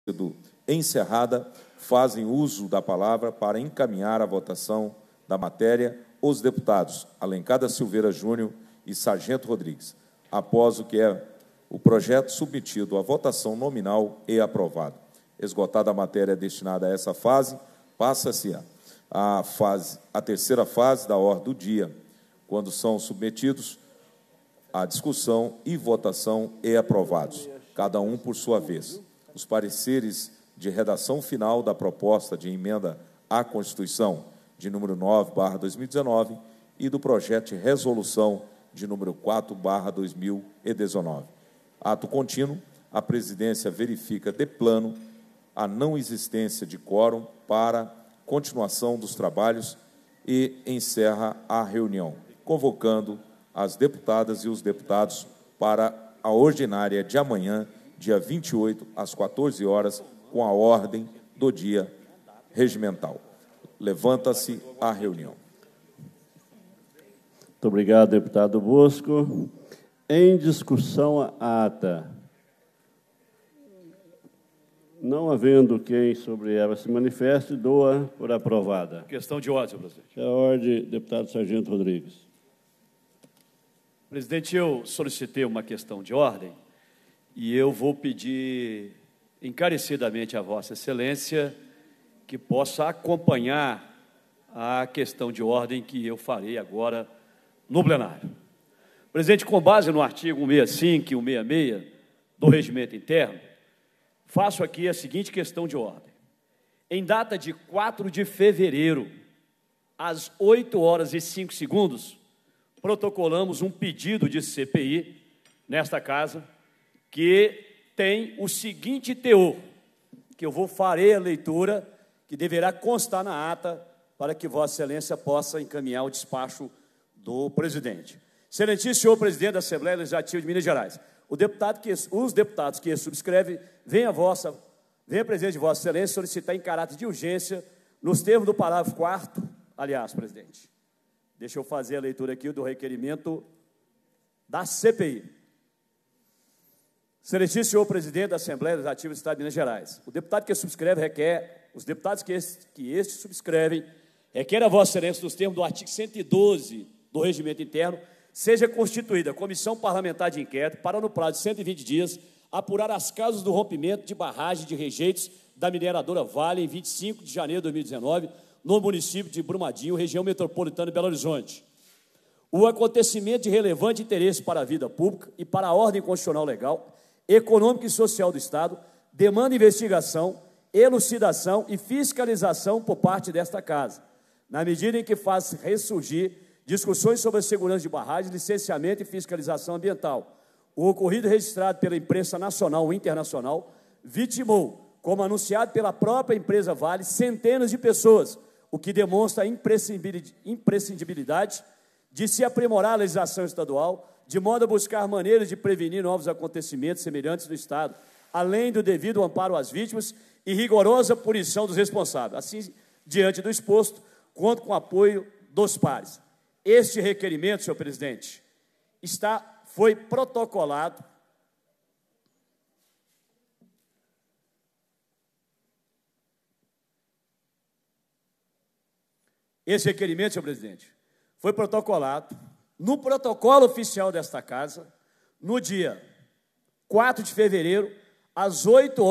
sido encerrada, fazem uso da palavra para encaminhar a votação da matéria os deputados Alencar da Silveira Júnior e Sargento Rodrigues, após o que é o projeto submetido à votação nominal e aprovado. Esgotada a matéria destinada a essa fase, passa-se a terceira fase da ordem do dia, quando são submetidos à discussão e votação e aprovados, cada um por sua vez, os pareceres de redação final da proposta de emenda à Constituição de número 9/2019 e do projeto de resolução de número 4/2019. Ato contínuo, a presidência verifica de plano a não existência de quórum para continuação dos trabalhos e encerra a reunião, convocando as deputadas e os deputados para a ordinária de amanhã, dia 28, às 14 horas, com a ordem do dia regimental. Levanta-se a reunião. Muito obrigado, deputado Bosco. Em discussão a ata. Não havendo quem sobre ela se manifeste, dou-a por aprovada. Questão de ordem, senhor presidente. É a ordem, deputado Sargento Rodrigues. Presidente, eu solicitei uma questão de ordem e eu vou pedir encarecidamente a Vossa Excelência que possa acompanhar a questão de ordem que eu farei agora no plenário. Presidente, com base no artigo 165 e 166 do Regimento Interno, faço aqui a seguinte questão de ordem. Em data de 4 de fevereiro, às 8h05, protocolamos um pedido de CPI nesta casa que tem o seguinte teor, que eu farei a leitura, que deverá constar na ata para que Vossa Excelência possa encaminhar o despacho do presidente. Excelentíssimo senhor presidente da Assembleia Legislativa de Minas Gerais, os deputados que subscrevem, vem a presidente de Vossa Excelência solicitar em caráter de urgência, nos termos do parágrafo 4º, aliás, presidente, deixa eu fazer a leitura aqui do requerimento da CPI. Excelentíssimo senhor presidente da Assembleia Legislativa do Estado de Minas Gerais, o deputado que subscreve os deputados que subscrevem requer a Vossa Excelência, nos termos do artigo 112 do Regimento Interno, seja constituída comissão parlamentar de inquérito para, no prazo de 120 dias, apurar as causas do rompimento de barragem de rejeitos da mineradora Vale em 25 de janeiro de 2019, no município de Brumadinho, região metropolitana de Belo Horizonte. O acontecimento de relevante interesse para a vida pública e para a ordem constitucional legal, econômica e social do Estado, demanda investigação, elucidação e fiscalização por parte desta Casa, na medida em que faz ressurgir discussões sobre a segurança de barragens, licenciamento e fiscalização ambiental. O ocorrido registrado pela imprensa nacional e internacional vitimou, como anunciado pela própria empresa Vale, centenas de pessoas, o que demonstra a imprescindibilidade de se aprimorar a legislação estadual, de modo a buscar maneiras de prevenir novos acontecimentos semelhantes no Estado, além do devido amparo às vítimas e rigorosa punição dos responsáveis. Assim, diante do exposto, conto com o apoio dos pares. Este requerimento, senhor presidente, foi protocolado no protocolo oficial desta Casa, no dia 4 de fevereiro, às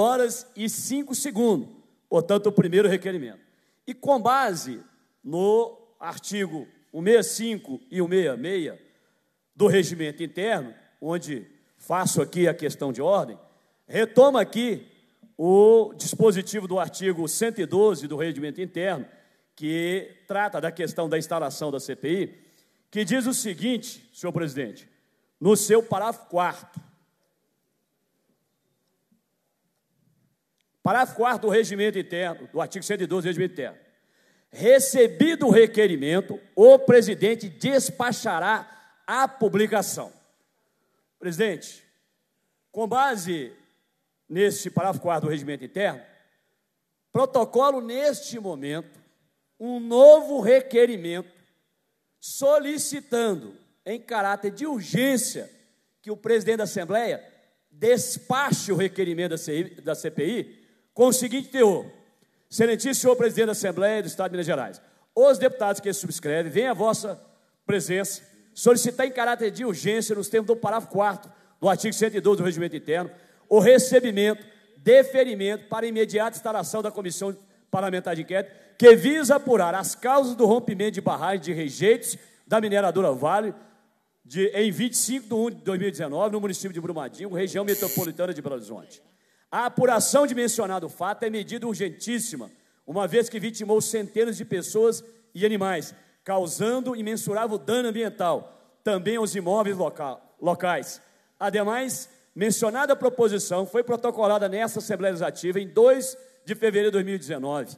8h05, portanto, o primeiro requerimento. E com base no artigo 165 e 166 do Regimento Interno, onde faço aqui a questão de ordem, retoma aqui o dispositivo do artigo 112 do Regimento Interno, que trata da questão da instalação da CPI, que diz o seguinte, senhor presidente, no seu parágrafo 4º. Parágrafo 4º do Regimento Interno, do artigo 112 do Regimento Interno. Recebido o requerimento, o presidente despachará a publicação. Presidente, com base neste parágrafo 4º do Regimento Interno, protocolo neste momento um novo requerimento solicitando, em caráter de urgência, que o presidente da Assembleia despache o requerimento da CPI com o seguinte teor: excelentíssimo senhor presidente da Assembleia do Estado de Minas Gerais, os deputados que subscrevem, vêm à vossa presença solicitar em caráter de urgência, nos termos do parágrafo 4º do artigo 112 do Regimento Interno, o recebimento, deferimento para imediata instalação da Comissão Parlamentar de Inquérito, que visa apurar as causas do rompimento de barragem de rejeitos da mineradora Vale, em 25 de 1 de 2019, no município de Brumadinho, região metropolitana de Belo Horizonte. A apuração de mencionado fato é medida urgentíssima, uma vez que vitimou centenas de pessoas e animais, causando imensurável dano ambiental, também aos imóveis locais. Ademais, mencionada proposição foi protocolada nesta Assembleia Legislativa em 2 de fevereiro de 2019.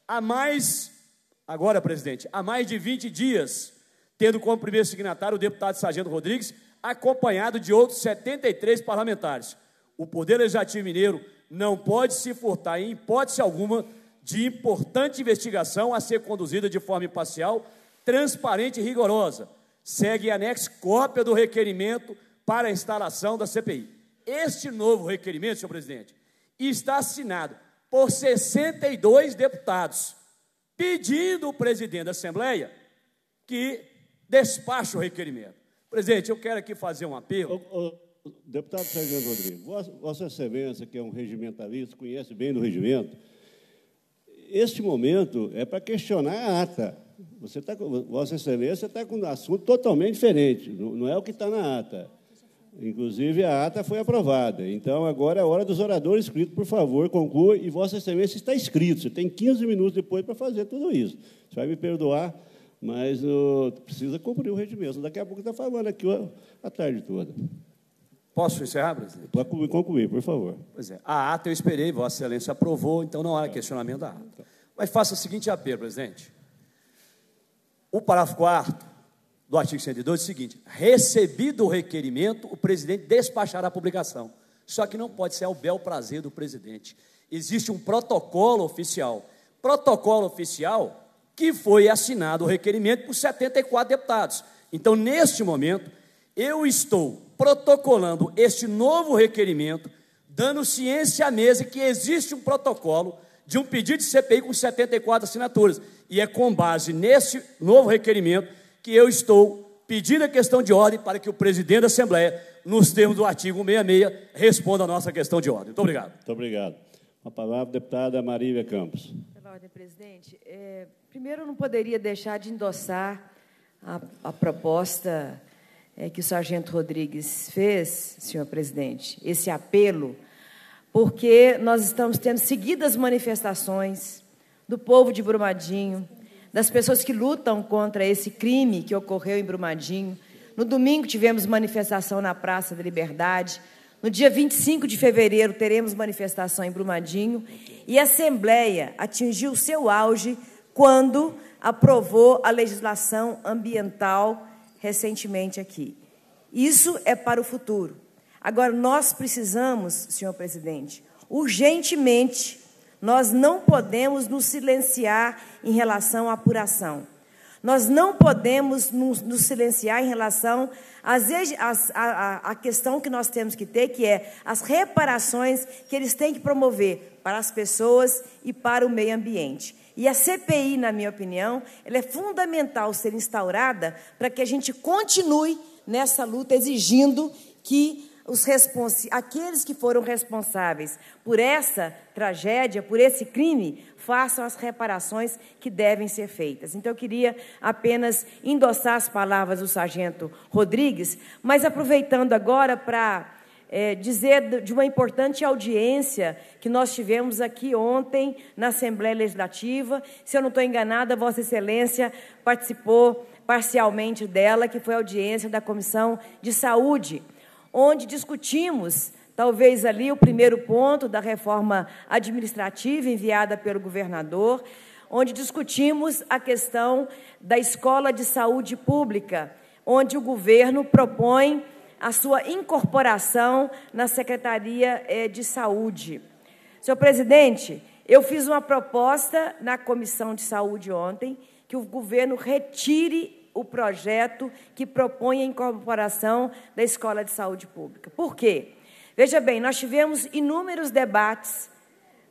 Agora, presidente, há mais de 20 dias, tendo como primeiro signatário o deputado Sargento Rodrigues, acompanhado de outros 73 parlamentares. O Poder Legislativo Mineiro não pode se furtar, em hipótese alguma, de importante investigação a ser conduzida de forma imparcial, transparente e rigorosa. Segue em anexo cópia do requerimento para a instalação da CPI. Este novo requerimento, senhor presidente, está assinado por 62 deputados, pedindo ao presidente da Assembleia que despache o requerimento. Presidente, eu quero aqui fazer um apelo. Deputado Sargento Rodrigues, Vossa Excelência, que é um regimentalista, conhece bem do regimento, este momento é para questionar a ata. Vossa Excelência está com um assunto totalmente diferente, não é o que está na ata. Inclusive, a ata foi aprovada. Então, agora é a hora dos oradores inscritos. Por favor, conclua. E Vossa Excelência está inscrito. Você tem 15 minutos depois para fazer tudo isso. Você vai me perdoar, mas precisa cumprir o regimento. Daqui a pouco está falando aqui a tarde toda. Posso encerrar, presidente? Pode concluir, por favor. Pois é. A ata eu esperei, Vossa Excelência aprovou, então não há questionamento da ata. Mas faça o seguinte apelo, presidente. O parágrafo 4º do artigo 112 é o seguinte: recebido o requerimento, o presidente despachará a publicação. Só que não pode ser ao bel prazer do presidente. Existe um protocolo oficial que foi assinado o requerimento por 74 deputados. Então, neste momento, eu estou protocolando este novo requerimento, dando ciência à mesa que existe um protocolo de um pedido de CPI com 74 assinaturas. E é com base nesse novo requerimento que eu estou pedindo a questão de ordem para que o presidente da Assembleia, nos termos do artigo 166, responda a nossa questão de ordem. Muito obrigado. Muito obrigado. A palavra, deputada Marília Campos. Pela ordem, presidente. Primeiro, eu não poderia deixar de endossar a proposta que o sargento Rodrigues fez, senhor presidente, esse apelo, porque nós estamos tendo seguidas manifestações do povo de Brumadinho, das pessoas que lutam contra esse crime que ocorreu em Brumadinho. No domingo tivemos manifestação na Praça da Liberdade. No dia 25 de fevereiro teremos manifestação em Brumadinho. E a Assembleia atingiu o seu auge quando aprovou a legislação ambiental recentemente aqui. Isso é para o futuro. Agora, nós precisamos, senhor presidente, urgentemente, nós não podemos nos silenciar em relação à apuração. Nós não podemos nos silenciar em relação à questão que nós temos que ter, que é as reparações que eles têm que promover para as pessoas e para o meio ambiente. E a CPI, na minha opinião, ela é fundamental ser instaurada para que a gente continue nessa luta, exigindo que aqueles que foram responsáveis por essa tragédia, por esse crime, façam as reparações que devem ser feitas. Então, eu queria apenas endossar as palavras do sargento Rodrigues, mas aproveitando agora para dizer de uma importante audiência que nós tivemos aqui ontem na Assembleia Legislativa. Se eu não estou enganada, Vossa Excelência participou parcialmente dela, que foi a audiência da Comissão de Saúde, onde discutimos, talvez ali, o primeiro ponto da reforma administrativa enviada pelo governador, onde discutimos a questão da Escola de Saúde Pública, onde o governo propõe a sua incorporação na Secretaria de Saúde. Senhor presidente, eu fiz uma proposta na Comissão de Saúde ontem, que o governo retire o projeto que propõe a incorporação da Escola de Saúde Pública. Por quê? Veja bem, nós tivemos inúmeros debates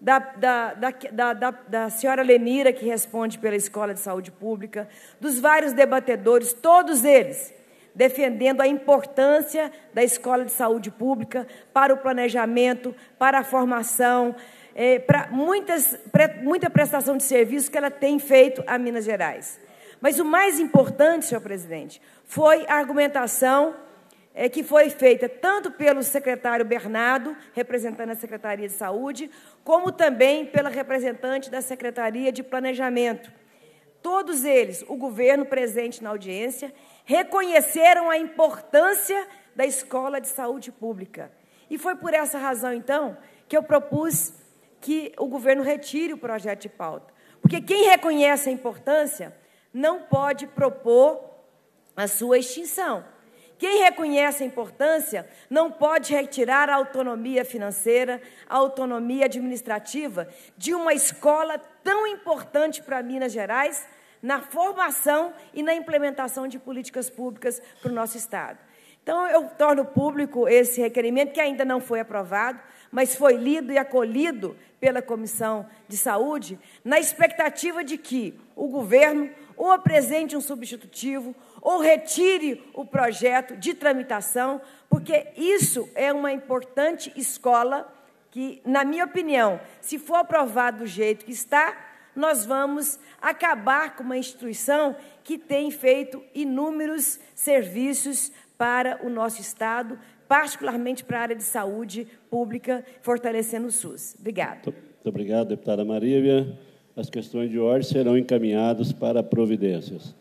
da senhora Lenira, que responde pela Escola de Saúde Pública, dos vários debatedores, todos eles defendendo a importância da Escola de Saúde Pública para o planejamento, para a formação, para muita prestação de serviço que ela tem feito a Minas Gerais. Mas o mais importante, senhor presidente, foi a argumentação que foi feita tanto pelo secretário Bernardo, representando a Secretaria de Saúde, como também pela representante da Secretaria de Planejamento. Todos eles, o governo presente na audiência, reconheceram a importância da Escola de Saúde Pública. E foi por essa razão, então, que eu propus que o governo retire o projeto de pauta. Porque quem reconhece a importância não pode propor a sua extinção. Quem reconhece a importância não pode retirar a autonomia financeira, a autonomia administrativa de uma escola tão importante para Minas Gerais na formação e na implementação de políticas públicas para o nosso Estado. Então, eu torno público esse requerimento, que ainda não foi aprovado, mas foi lido e acolhido pela Comissão de Saúde, na expectativa de que o governo ou apresente um substitutivo ou retire o projeto de tramitação, porque isso é uma importante escola que, na minha opinião, se for aprovado do jeito que está, nós vamos acabar com uma instituição que tem feito inúmeros serviços para o nosso Estado, particularmente para a área de saúde pública, fortalecendo o SUS. Obrigada. Muito obrigado, deputada Marília. As questões de ordem serão encaminhadas para providências.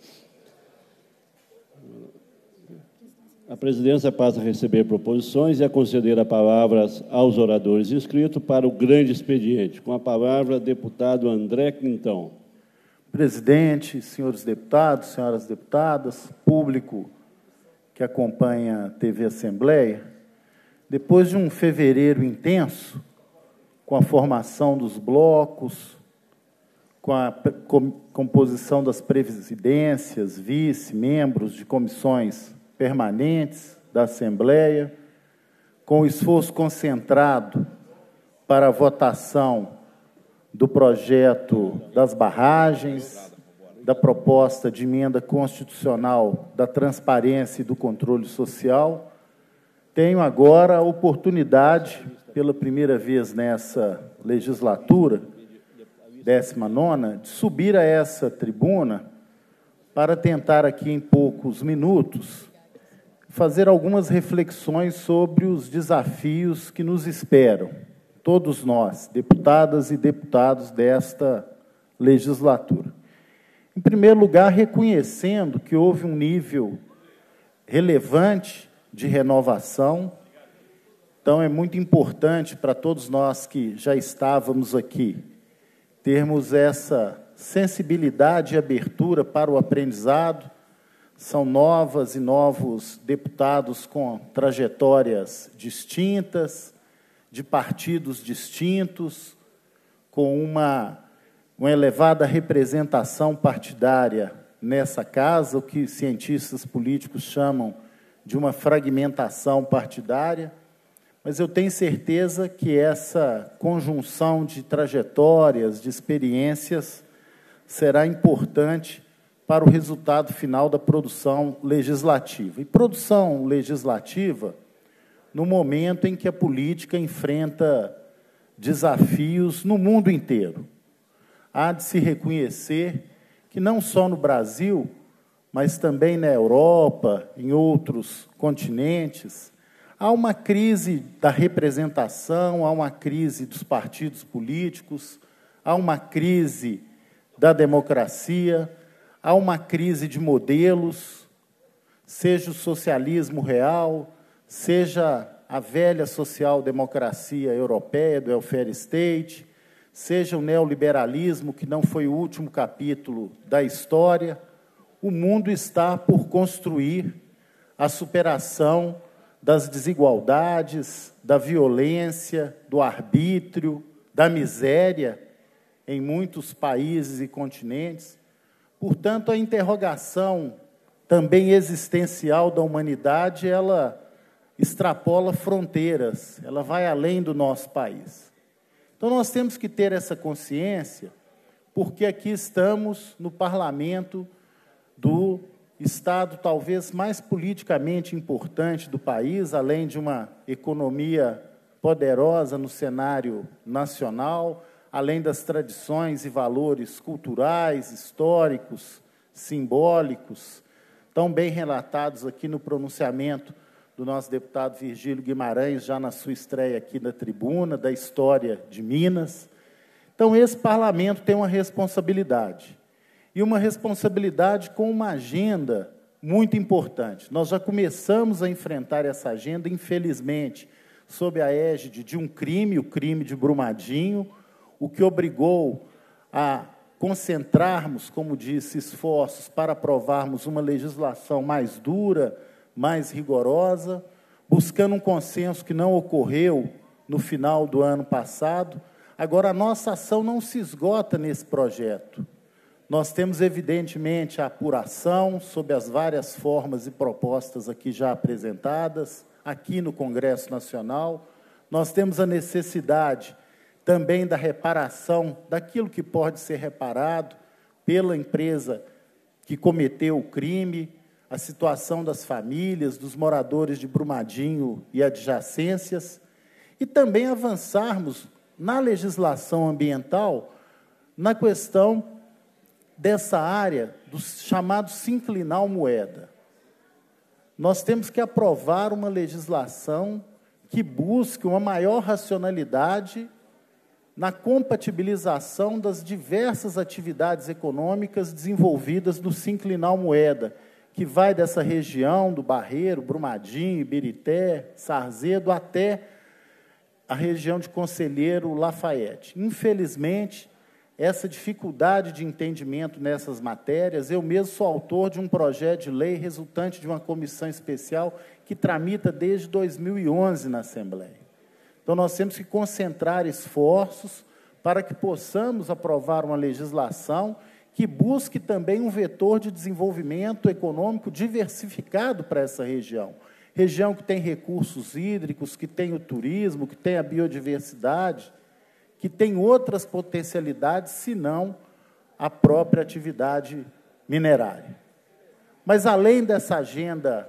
A presidência passa a receber proposições e a conceder a palavra aos oradores inscritos para o grande expediente. Com a palavra, deputado André Quintão. Presidente, senhores deputados, senhoras deputadas, público que acompanha a TV Assembleia, depois de um fevereiro intenso, com a formação dos blocos, com a composição das presidências, vice, membros de comissões permanentes da Assembleia, com o esforço concentrado para a votação do projeto das barragens, da proposta de emenda constitucional da transparência e do controle social, tenho agora a oportunidade, pela primeira vez nessa legislatura, 19ª, de subir a essa tribuna para tentar aqui em poucos minutos fazer algumas reflexões sobre os desafios que nos esperam, todos nós, deputadas e deputados desta legislatura. Em primeiro lugar, reconhecendo que houve um nível relevante de renovação, então é muito importante para todos nós que já estávamos aqui, termos essa sensibilidade e abertura para o aprendizado. São novas e novos deputados com trajetórias distintas, de partidos distintos, com uma elevada representação partidária nessa casa, o que cientistas políticos chamam de uma fragmentação partidária, mas eu tenho certeza que essa conjunção de trajetórias, de experiências, será importante para o resultado final da produção legislativa. E produção legislativa no momento em que a política enfrenta desafios no mundo inteiro. Há de se reconhecer que não só no Brasil, mas também na Europa, em outros continentes, há uma crise da representação, há uma crise dos partidos políticos, há uma crise da democracia, há uma crise de modelos, seja o socialismo real, seja a velha social-democracia europeia do welfare state, seja o neoliberalismo, que não foi o último capítulo da história. O mundo está por construir a superação das desigualdades, da violência, do arbítrio, da miséria em muitos países e continentes. Portanto, a interrogação também existencial da humanidade, ela extrapola fronteiras, ela vai além do nosso país. Então, nós temos que ter essa consciência, porque aqui estamos no parlamento do estado talvez mais politicamente importante do país, além de uma economia poderosa no cenário nacional, além das tradições e valores culturais, históricos, simbólicos, tão bem relatados aqui no pronunciamento do nosso deputado Virgílio Guimarães, já na sua estreia aqui na tribuna, da história de Minas. Então, esse parlamento tem uma responsabilidade, e uma responsabilidade com uma agenda muito importante. Nós já começamos a enfrentar essa agenda, infelizmente, sob a égide de um crime, o crime de Brumadinho, o que obrigou a concentrarmos, como disse, esforços para aprovarmos uma legislação mais dura, mais rigorosa, buscando um consenso que não ocorreu no final do ano passado. Agora, a nossa ação não se esgota nesse projeto. Nós temos, evidentemente, a apuração sob as várias formas e propostas aqui já apresentadas, aqui no Congresso Nacional. Nós temos a necessidade também da reparação daquilo que pode ser reparado pela empresa que cometeu o crime, a situação das famílias, dos moradores de Brumadinho e adjacências, e também avançarmos na legislação ambiental na questão dessa área do chamado sinclinar moeda. Nós temos que aprovar uma legislação que busque uma maior racionalidade na compatibilização das diversas atividades econômicas desenvolvidas no sinclinar moeda, que vai dessa região do Barreiro, Brumadinho, Ibirité, Sarzedo, até a região de Conselheiro, Lafayette. Infelizmente, essa dificuldade de entendimento nessas matérias, eu mesmo sou autor de um projeto de lei resultante de uma comissão especial que tramita desde 2011 na Assembleia. Então, nós temos que concentrar esforços para que possamos aprovar uma legislação que busque também um vetor de desenvolvimento econômico diversificado para essa região. Região que tem recursos hídricos, que tem o turismo, que tem a biodiversidade, que tem outras potencialidades, senão a própria atividade minerária. Mas, além dessa agenda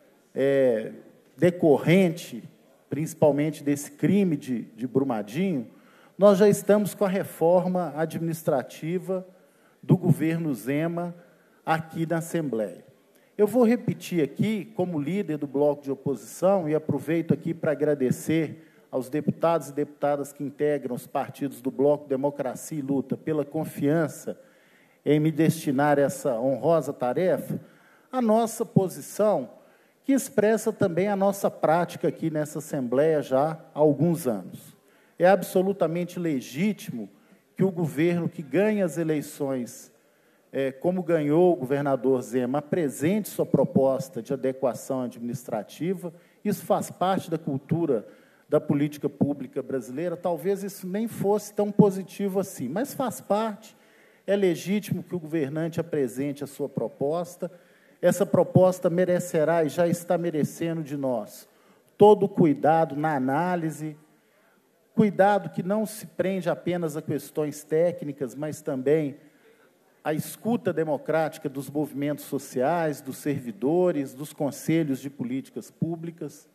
decorrente, principalmente desse crime de Brumadinho, nós já estamos com a reforma administrativa do governo Zema aqui na Assembleia. Eu vou repetir aqui, como líder do bloco de oposição, e aproveito aqui para agradecer aos deputados e deputadas que integram os partidos do Bloco Democracia e Luta pela confiança em me destinar essa honrosa tarefa, a nossa posição, que expressa também a nossa prática aqui nessa Assembleia já há alguns anos. É absolutamente legítimo que o governo que ganha as eleições, como ganhou o governador Zema, apresente sua proposta de adequação administrativa. Isso faz parte da cultura da política pública brasileira. Talvez isso nem fosse tão positivo assim, mas faz parte. É legítimo que o governante apresente a sua proposta. Essa proposta merecerá e já está merecendo de nós todo o cuidado na análise, cuidado que não se prende apenas a questões técnicas, mas também a escuta democrática dos movimentos sociais, dos servidores, dos conselhos de políticas públicas.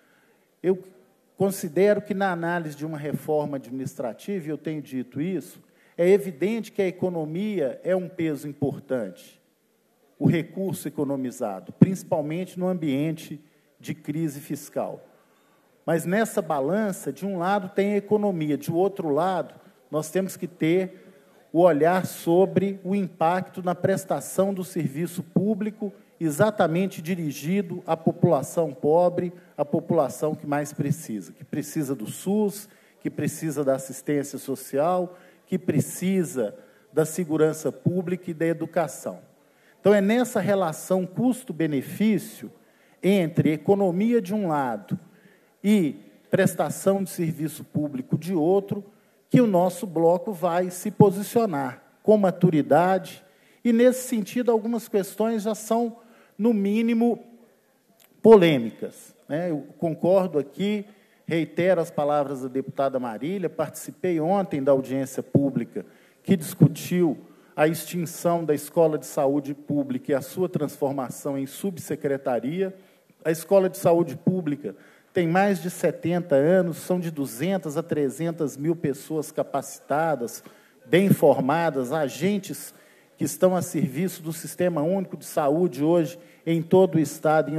Eu considero que, na análise de uma reforma administrativa, e eu tenho dito isso, é evidente que a economia é um peso importante, o recurso economizado, principalmente no ambiente de crise fiscal. Mas, nessa balança, de um lado tem a economia, de outro lado, nós temos que ter o olhar sobre o impacto na prestação do serviço público, exatamente dirigido à população pobre, à população que mais precisa, que precisa do SUS, que precisa da assistência social, que precisa da segurança pública e da educação. Então, é nessa relação custo-benefício entre economia de um lado e prestação de serviço público de outro, que o nosso bloco vai se posicionar com maturidade, e, nesse sentido, algumas questões já são, no mínimo, polêmicas, né? Eu concordo aqui, reitero as palavras da deputada Marília, participei ontem da audiência pública que discutiu a extinção da Escola de Saúde Pública e a sua transformação em subsecretaria. A Escola de Saúde Pública tem mais de 70 anos, são de 200 a 300 mil pessoas capacitadas, bem formadas, agentes que estão a serviço do Sistema Único de Saúde hoje em todo o Estado, em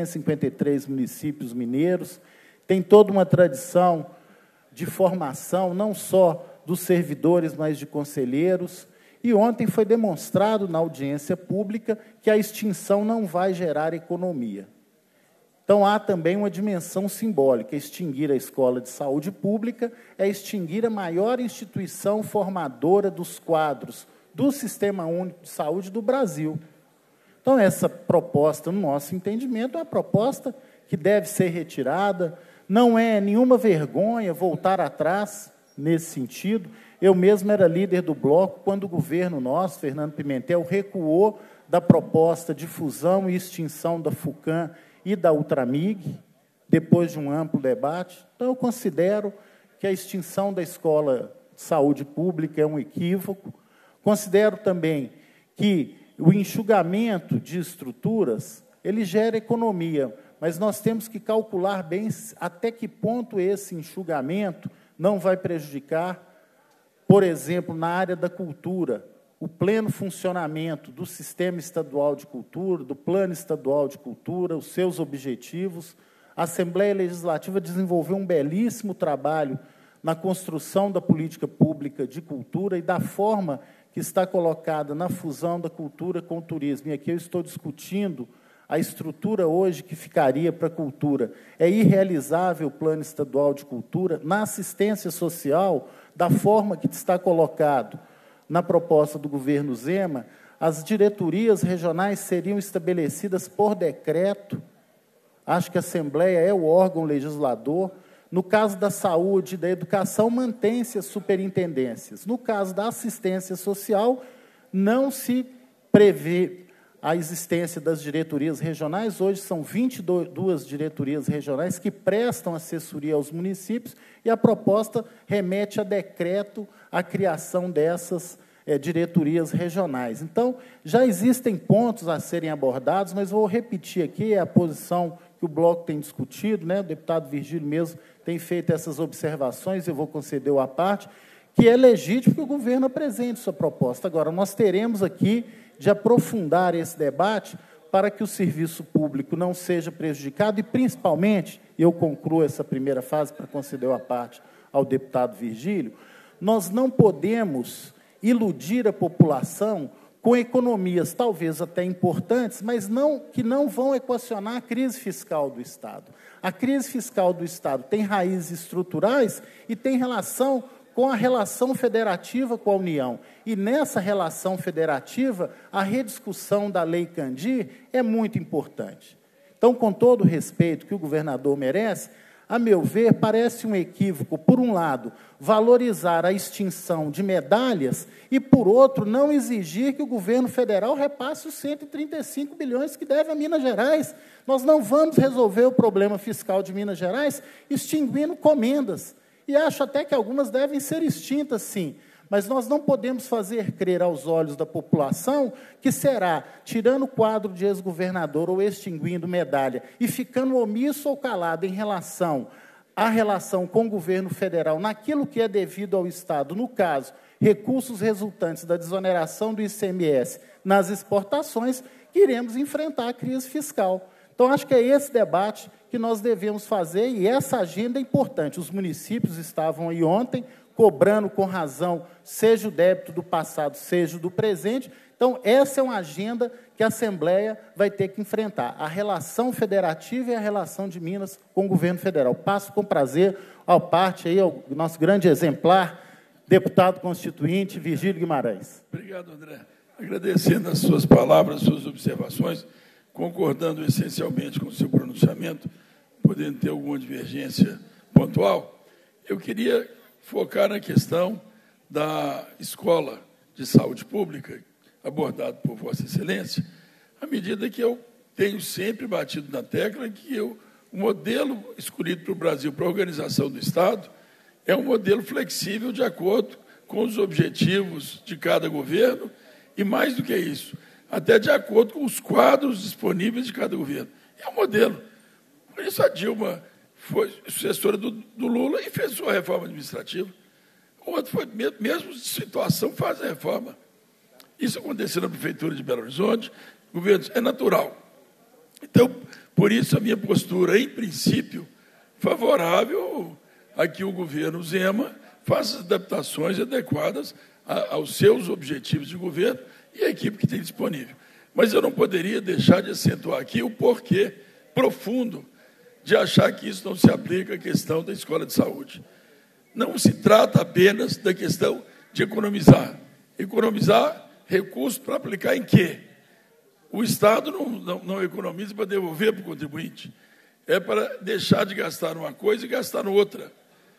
853 municípios mineiros. Tem toda uma tradição de formação, não só dos servidores, mas de conselheiros. E ontem foi demonstrado na audiência pública que a extinção não vai gerar economia. Então, há também uma dimensão simbólica. Extinguir a Escola de Saúde Pública é extinguir a maior instituição formadora dos quadros do Sistema Único de Saúde do Brasil. Então, essa proposta, no nosso entendimento, é uma proposta que deve ser retirada. Não é nenhuma vergonha voltar atrás nesse sentido. Eu mesmo era líder do bloco quando o governo nosso, Fernando Pimentel, recuou da proposta de fusão e extinção da FUCAM e da Ultramig, depois de um amplo debate. Então, eu considero que a extinção da Escola de Saúde Pública é um equívoco. Considero também que o enxugamento de estruturas, ele gera economia, mas nós temos que calcular bem até que ponto esse enxugamento não vai prejudicar, por exemplo, na área da cultura, o pleno funcionamento do Sistema Estadual de Cultura, do Plano Estadual de Cultura, os seus objetivos. A Assembleia Legislativa desenvolveu um belíssimo trabalho na construção da política pública de cultura e da forma que está colocada na fusão da cultura com o turismo. E aqui eu estou discutindo a estrutura hoje que ficaria para a cultura. É irrealizável o Plano Estadual de Cultura. Na assistência social, da forma que está colocado na proposta do governo Zema, as diretorias regionais seriam estabelecidas por decreto. Acho que a Assembleia é o órgão legislador. No caso da saúde e da educação, mantém-se as superintendências. No caso da assistência social, não se prevê a existência das diretorias regionais. Hoje são 22 diretorias regionais que prestam assessoria aos municípios e a proposta remete a decreto a criação dessas diretorias regionais. Então, já existem pontos a serem abordados, mas vou repetir aqui a posição que o bloco tem discutido, né? O deputado Virgílio mesmo tem feito essas observações, eu vou conceder à parte, que é legítimo que o governo apresente sua proposta. Agora, nós teremos aqui de aprofundar esse debate para que o serviço público não seja prejudicado e, principalmente, eu concluo essa primeira fase para conceder a parte ao deputado Virgílio, nós não podemos iludir a população com economias talvez até importantes, mas que não vão equacionar a crise fiscal do Estado. A crise fiscal do Estado tem raízes estruturais e tem relação com a relação federativa com a União. E nessa relação federativa, a rediscussão da Lei Candir é muito importante. Então, com todo o respeito que o governador merece, a meu ver, parece um equívoco, por um lado, valorizar a extinção de medalhas e, por outro, não exigir que o governo federal repasse os 135 bilhões que deve a Minas Gerais. Nós não vamos resolver o problema fiscal de Minas Gerais extinguindo comendas. E acho até que algumas devem ser extintas, sim. Mas nós não podemos fazer crer aos olhos da população que será, tirando o quadro de ex-governador ou extinguindo medalha, e ficando omisso ou calado em relação à relação com o governo federal, naquilo que é devido ao Estado, no caso, recursos resultantes da desoneração do ICMS nas exportações, que iremos enfrentar a crise fiscal. Então, acho que é esse debate que nós devemos fazer, e essa agenda é importante. Os municípios estavam aí ontem, cobrando com razão, seja o débito do passado, seja o do presente. Então, essa é uma agenda que a Assembleia vai ter que enfrentar, a relação federativa e a relação de Minas com o governo federal. Passo com prazer ao parte aí, ao nosso grande exemplar, deputado constituinte, Virgílio Guimarães. Obrigado, André. Agradecendo as suas palavras, as suas observações, concordando essencialmente com o seu pronunciamento, podendo ter alguma divergência pontual, eu queria focar na questão da Escola de Saúde Pública, abordado por Vossa Excelência, à medida que eu tenho sempre batido na tecla que o modelo escolhido para o Brasil para a organização do Estado é um modelo flexível de acordo com os objetivos de cada governo e, mais do que isso, até de acordo com os quadros disponíveis de cada governo. É um modelo. Por isso a Dilma foi sucessora do Lula e fez sua reforma administrativa. O outro foi, mesmo situação, faz a reforma. Isso aconteceu na Prefeitura de Belo Horizonte, governos, é natural. Então, por isso a minha postura, em princípio, favorável a que o governo Zema faça as adaptações adequadas aos seus objetivos de governo e a equipe que tem disponível. Mas eu não poderia deixar de acentuar aqui o porquê profundo de achar que isso não se aplica à questão da escola de saúde. Não se trata apenas da questão de economizar. Economizar recursos para aplicar em quê? O Estado não economiza para devolver para o contribuinte. É para deixar de gastar uma coisa e gastar outra.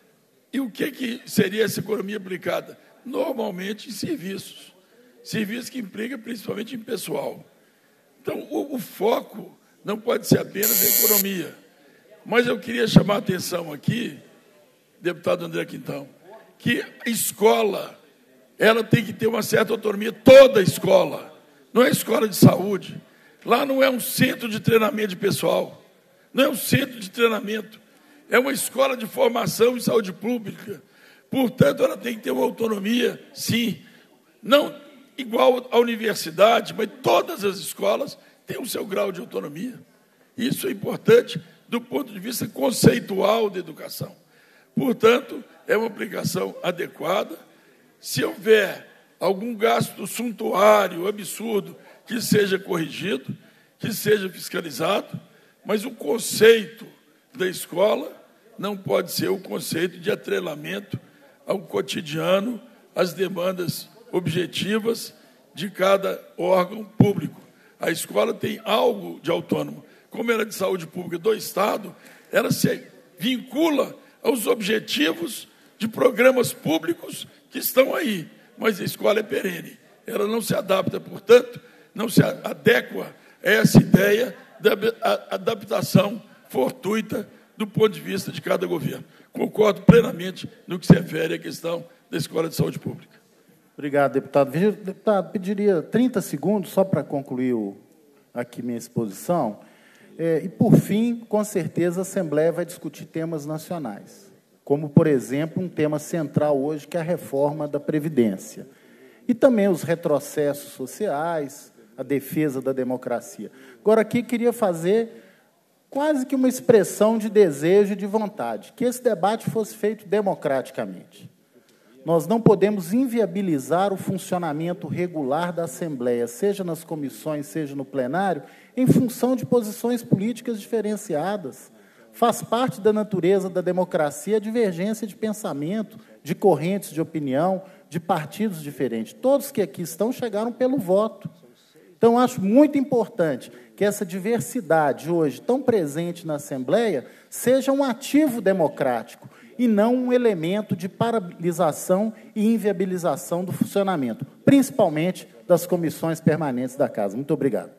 E o que seria essa economia aplicada? Normalmente em serviços. Serviços que implicam principalmente em pessoal. Então, o foco não pode ser apenas a economia. Mas eu queria chamar a atenção aqui, deputado André Quintão, que a escola ela tem que ter uma certa autonomia, toda a escola. Não é escola de saúde. Lá não é um centro de treinamento de pessoal. Não é um centro de treinamento. É uma escola de formação em saúde pública. Portanto, ela tem que ter uma autonomia, sim. Não igual à universidade, mas todas as escolas têm o seu grau de autonomia. Isso é importante do ponto de vista conceitual da educação. Portanto, é uma aplicação adequada. Se houver algum gasto suntuário, absurdo, que seja corrigido, que seja fiscalizado, mas o conceito da escola não pode ser o conceito de atrelamento ao cotidiano, às demandas objetivas de cada órgão público. A escola tem algo de autônomo. Como ela é de saúde pública do Estado, ela se vincula aos objetivos de programas públicos que estão aí, mas a escola é perene. Ela não se adapta, portanto, não se adequa a essa ideia da adaptação fortuita do ponto de vista de cada governo. Concordo plenamente no que se refere à questão da Escola de Saúde Pública. Obrigado, deputado. Deputado, pediria 30 segundos só para concluir aqui minha exposição. E, por fim, com certeza, a Assembleia vai discutir temas nacionais, como, por exemplo, um tema central hoje, que é a reforma da Previdência. E também os retrocessos sociais, a defesa da democracia. Agora, aqui, queria fazer quase que uma expressão de desejo e de vontade, que esse debate fosse feito democraticamente. Nós não podemos inviabilizar o funcionamento regular da Assembleia, seja nas comissões, seja no plenário, em função de posições políticas diferenciadas. Faz parte da natureza da democracia a divergência de pensamento, de correntes de opinião, de partidos diferentes. Todos que aqui estão chegaram pelo voto. Então, acho muito importante que essa diversidade, hoje, tão presente na Assembleia, seja um ativo democrático e não um elemento de paralisação e inviabilização do funcionamento, principalmente das comissões permanentes da Casa. Muito obrigado.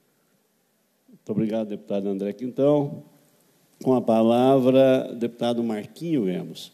Muito obrigado, deputado André Quintão. Com a palavra, deputado Marquinho Lemos.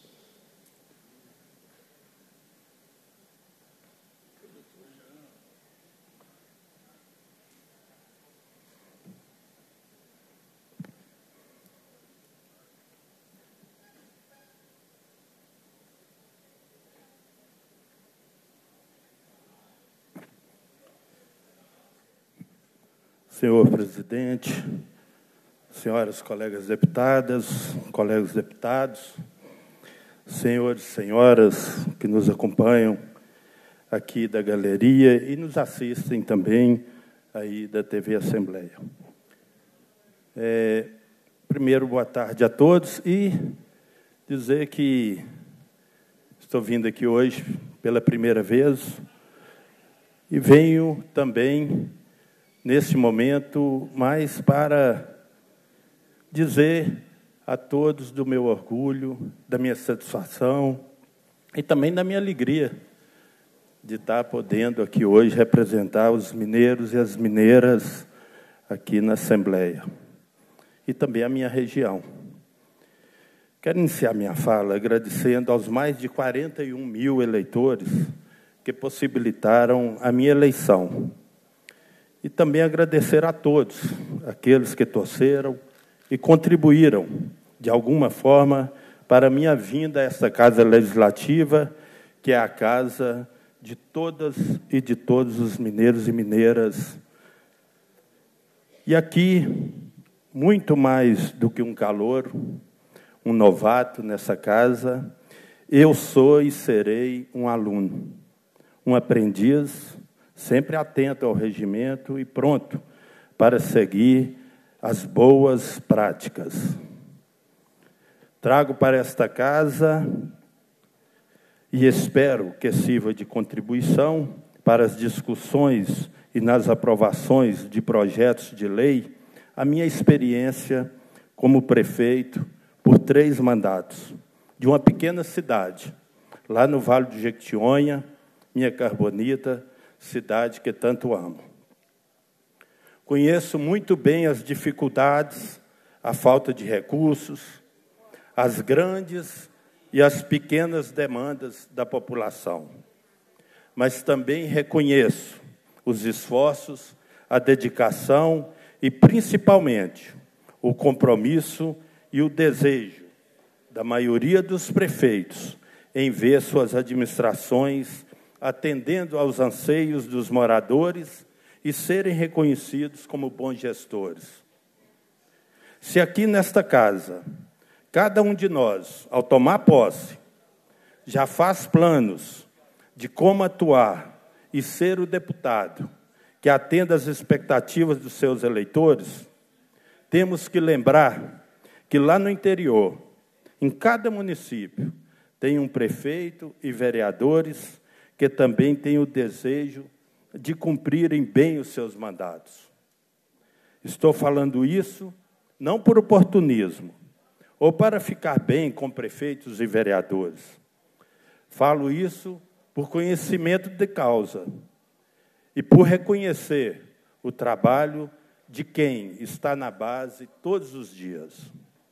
Senhor presidente, senhoras colegas deputadas, colegas deputados, senhores e senhoras que nos acompanham aqui da galeria e nos assistem também aí da TV Assembleia. Primeiro, boa tarde a todos e dizer que estou vindo aqui hoje pela primeira vez e venho também neste momento, mais para dizer a todos do meu orgulho, da minha satisfação e também da minha alegria de estar podendo aqui hoje representar os mineiros e as mineiras aqui na Assembleia. e também a minha região. Quero iniciar minha fala agradecendo aos mais de 41 mil eleitores que possibilitaram a minha eleição. E também agradecer a todos, aqueles que torceram e contribuíram, de alguma forma, para a minha vinda a esta Casa Legislativa, que é a casa de todas e de todos os mineiros e mineiras. E aqui, muito mais do que um calouro, um novato nessa casa, eu sou e serei um aluno, um aprendiz, sempre atento ao regimento e pronto para seguir as boas práticas. Trago para esta casa e espero que sirva de contribuição para as discussões e nas aprovações de projetos de lei a minha experiência como prefeito por 3 mandatos de uma pequena cidade, lá no Vale do Jequitinhonha, minha carbonita, cidade que tanto amo. Conheço muito bem as dificuldades, a falta de recursos, as grandes e as pequenas demandas da população. Mas também reconheço os esforços, a dedicação e, principalmente, o compromisso e o desejo da maioria dos prefeitos em ver suas administrações atendendo aos anseios dos moradores e serem reconhecidos como bons gestores. Se aqui nesta casa, cada um de nós, ao tomar posse, já faz planos de como atuar e ser o deputado que atenda às expectativas dos seus eleitores, temos que lembrar que lá no interior, em cada município, tem um prefeito e vereadores que também têm o desejo de cumprirem bem os seus mandatos. Estou falando isso não por oportunismo, ou para ficar bem com prefeitos e vereadores. Falo isso por conhecimento de causa e por reconhecer o trabalho de quem está na base todos os dias.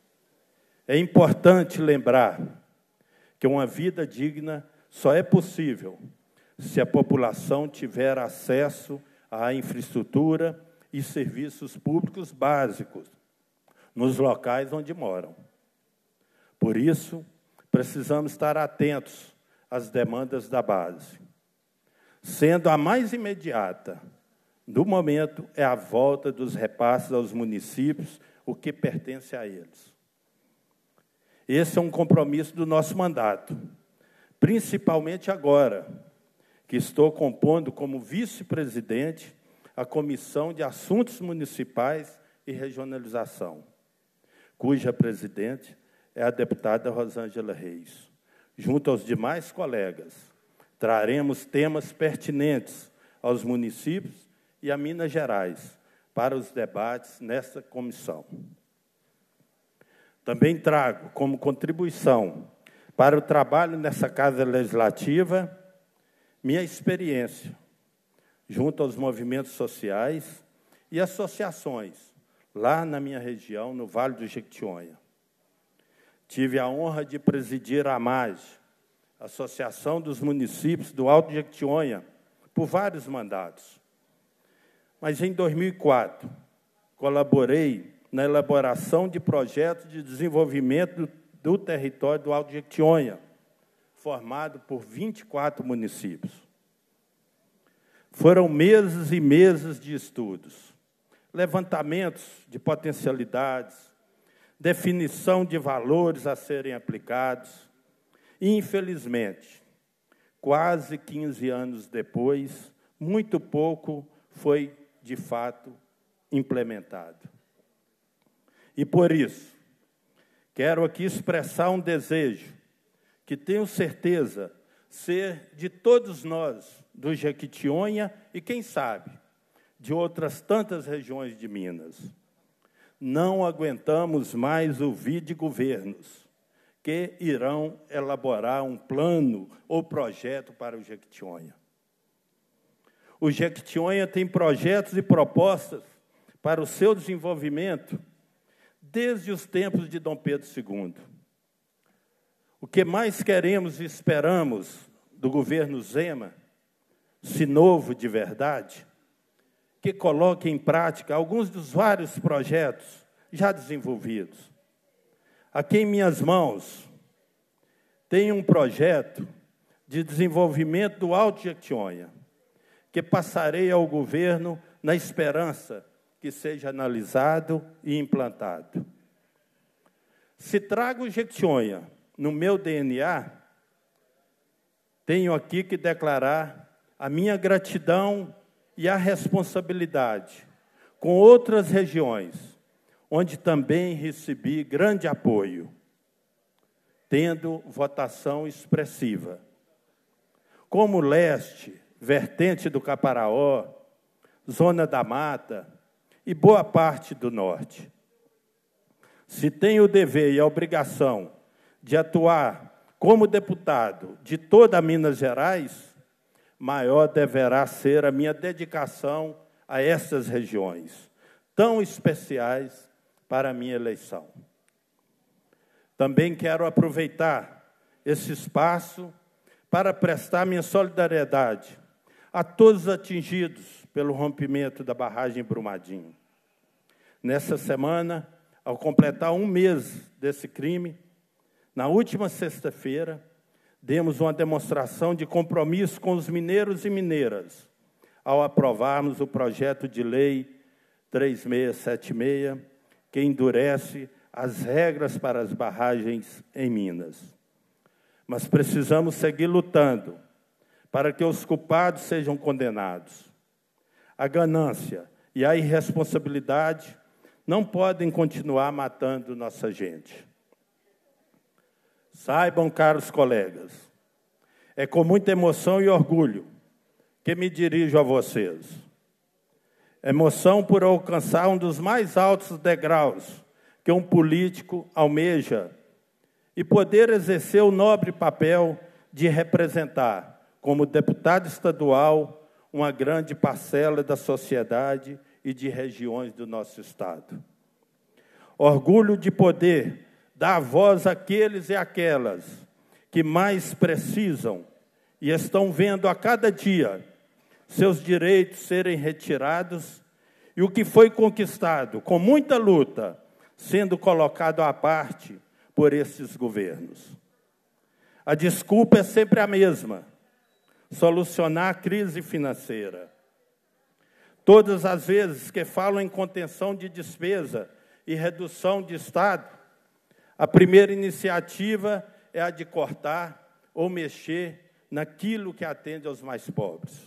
É importante lembrar que uma vida digna só é possível se a população tiver acesso à infraestrutura e serviços públicos básicos nos locais onde moram. Por isso, precisamos estar atentos às demandas da base. Sendo a mais imediata, no momento, é a volta dos repasses aos municípios, o que pertence a eles. Esse é um compromisso do nosso mandato, principalmente agora, que estou compondo como vice-presidente a Comissão de Assuntos Municipais e Regionalização, cuja presidente é a deputada Rosângela Reis. Junto aos demais colegas, traremos temas pertinentes aos municípios e a Minas Gerais para os debates nesta comissão. Também trago como contribuição para o trabalho nessa Casa Legislativa minha experiência junto aos movimentos sociais e associações lá na minha região, no Vale do Jequitinhonha. Tive a honra de presidir a AMAGE, Associação dos Municípios do Alto Jequitinhonha, por vários mandatos. Mas, em 2004, colaborei na elaboração de projetos de desenvolvimento do território do Alto Jequitinhonha, formado por 24 municípios. Foram meses e meses de estudos, levantamentos de potencialidades, definição de valores a serem aplicados. E, infelizmente, quase 15 anos depois, muito pouco foi, de fato, implementado. E, por isso, quero aqui expressar um desejo que tenho certeza ser de todos nós, do Jequitinhonha e, quem sabe, de outras tantas regiões de Minas. Não aguentamos mais ouvir de governos que irão elaborar um plano ou projeto para o Jequitinhonha. O Jequitinhonha tem projetos e propostas para o seu desenvolvimento desde os tempos de Dom Pedro II. O que mais queremos e esperamos do governo Zema, se novo de verdade, que coloque em prática alguns dos vários projetos já desenvolvidos. Aqui em minhas mãos tem um projeto de desenvolvimento do Alto Jequitinhonha, que passarei ao governo na esperança que seja analisado e implantado. Se trago o Jequitinhonha no meu DNA, tenho aqui que declarar a minha gratidão e a responsabilidade com outras regiões, onde também recebi grande apoio, tendo votação expressiva, como Leste, vertente do Caparaó, Zona da Mata e boa parte do Norte. Se tenho o dever e a obrigação de atuar como deputado de toda Minas Gerais, maior deverá ser a minha dedicação a essas regiões, tão especiais para a minha eleição. Também quero aproveitar esse espaço para prestar minha solidariedade a todos atingidos pelo rompimento da barragem Brumadinho. Nessa semana, ao completar um mês desse crime, na última sexta-feira, demos uma demonstração de compromisso com os mineiros e mineiras, ao aprovarmos o projeto de lei 3676, que endurece as regras para as barragens em Minas. Mas precisamos seguir lutando para que os culpados sejam condenados. A ganância e a irresponsabilidade não podem continuar matando nossa gente. Saibam, caros colegas, é com muita emoção e orgulho que me dirijo a vocês. Emoção por alcançar um dos mais altos degraus que um político almeja e poder exercer o nobre papel de representar, como deputado estadual, uma grande parcela da sociedade e de regiões do nosso Estado. Orgulho de poder dar voz àqueles e àquelas que mais precisam e estão vendo a cada dia seus direitos serem retirados e o que foi conquistado com muita luta sendo colocado à parte por esses governos. A desculpa é sempre a mesma: solucionar a crise financeira. Todas as vezes que falam em contenção de despesa e redução de Estado, a primeira iniciativa é a de cortar ou mexer naquilo que atende aos mais pobres.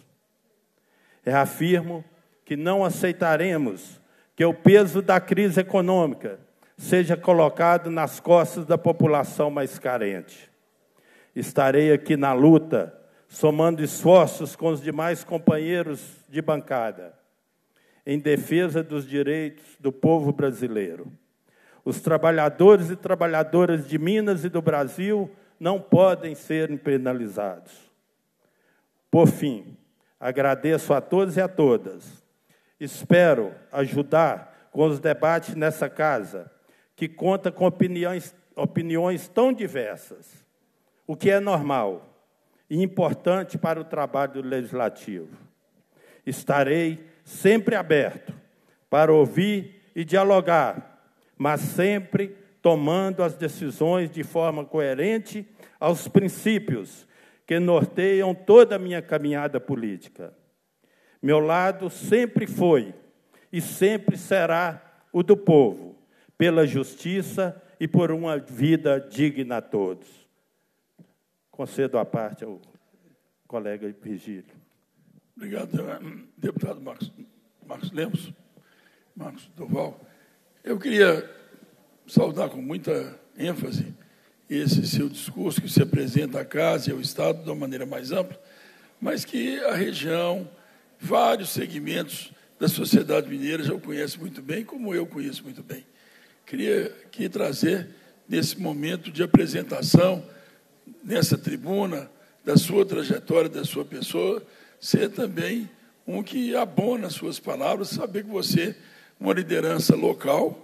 Reafirmo que não aceitaremos que o peso da crise econômica seja colocado nas costas da população mais carente. Estarei aqui na luta, somando esforços com os demais companheiros de bancada, em defesa dos direitos do povo brasileiro. Os trabalhadores e trabalhadoras de Minas e do Brasil não podem ser penalizados. Por fim, agradeço a todos e a todas. Espero ajudar com os debates nessa casa, que conta com opiniões tão diversas, o que é normal e importante para o trabalho legislativo. Estarei sempre aberto para ouvir e dialogar, mas sempre tomando as decisões de forma coerente aos princípios que norteiam toda a minha caminhada política. Meu lado sempre foi e sempre será o do povo, pela justiça e por uma vida digna a todos. Concedo a parte ao colega Virgílio. Obrigado, deputado Marcos Lemos, Marcos Doval. Eu queria saudar com muita ênfase esse seu discurso, que se apresenta à casa e ao Estado de uma maneira mais ampla, mas que a região, vários segmentos da sociedade mineira já o conhecem muito bem, como eu conheço muito bem. Queria aqui trazer, nesse momento de apresentação, nessa tribuna, da sua trajetória, da sua pessoa, ser também um que abona as suas palavras, saber que você, uma liderança local,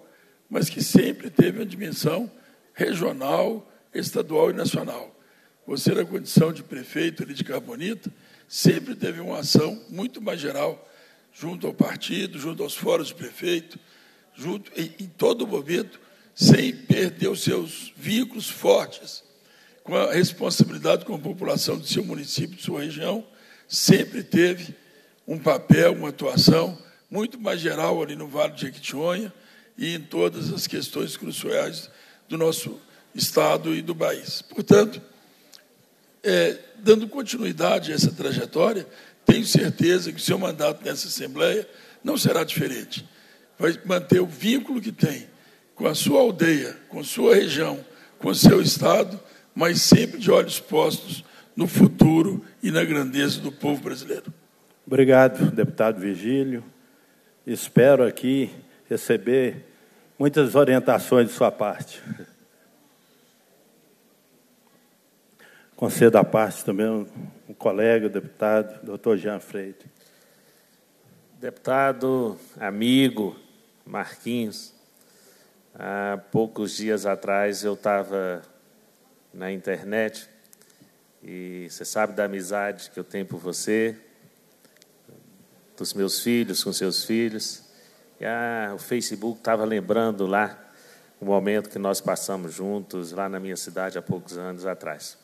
mas que sempre teve uma dimensão regional, estadual e nacional. Você, na condição de prefeito ali de Carbonita, sempre teve uma ação muito mais geral, junto ao partido, junto aos fóruns de prefeito, junto em todo momento, sem perder os seus vínculos fortes, com a responsabilidade com a população do seu município, de sua região, sempre teve um papel, uma atuação muito mais geral ali no Vale do Jequitinhonha e em todas as questões cruciais do nosso Estado e do país. Portanto, dando continuidade a essa trajetória, tenho certeza que o seu mandato nessa Assembleia não será diferente. Vai manter o vínculo que tem com a sua aldeia, com a sua região, com o seu Estado, mas sempre de olhos postos no futuro e na grandeza do povo brasileiro. Obrigado, deputado Virgílio. Espero aqui receber muitas orientações de sua parte. Concedo à parte também um colega, deputado, doutor Jean Freire. Deputado, amigo, Marquinhos, há poucos dias atrás eu estava na internet e você sabe da amizade que eu tenho por você, dos meus filhos com seus filhos. E o Facebook estava lembrando lá o momento que nós passamos juntos lá na minha cidade há poucos anos atrás.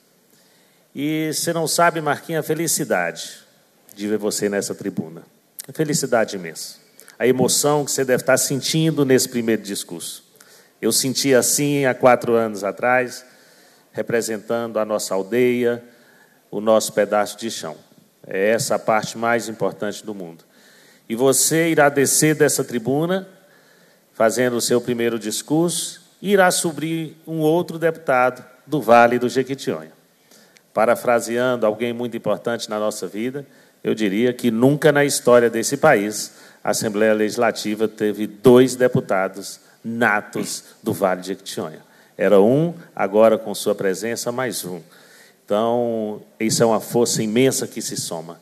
E você não sabe, Marquinhos, a felicidade de ver você nessa tribuna. A felicidade imensa. A emoção que você deve estar sentindo nesse primeiro discurso. Eu senti assim há 4 anos atrás, representando a nossa aldeia, o nosso pedaço de chão. É essa a parte mais importante do mundo. E você irá descer dessa tribuna, fazendo o seu primeiro discurso, e irá subir um outro deputado do Vale do Jequitinhonha. Parafraseando alguém muito importante na nossa vida, eu diria que nunca na história desse país a Assembleia Legislativa teve 2 deputados natos do Vale de Jequitinhonha. Era um, agora com sua presença, mais um. Então, isso é uma força imensa que se soma.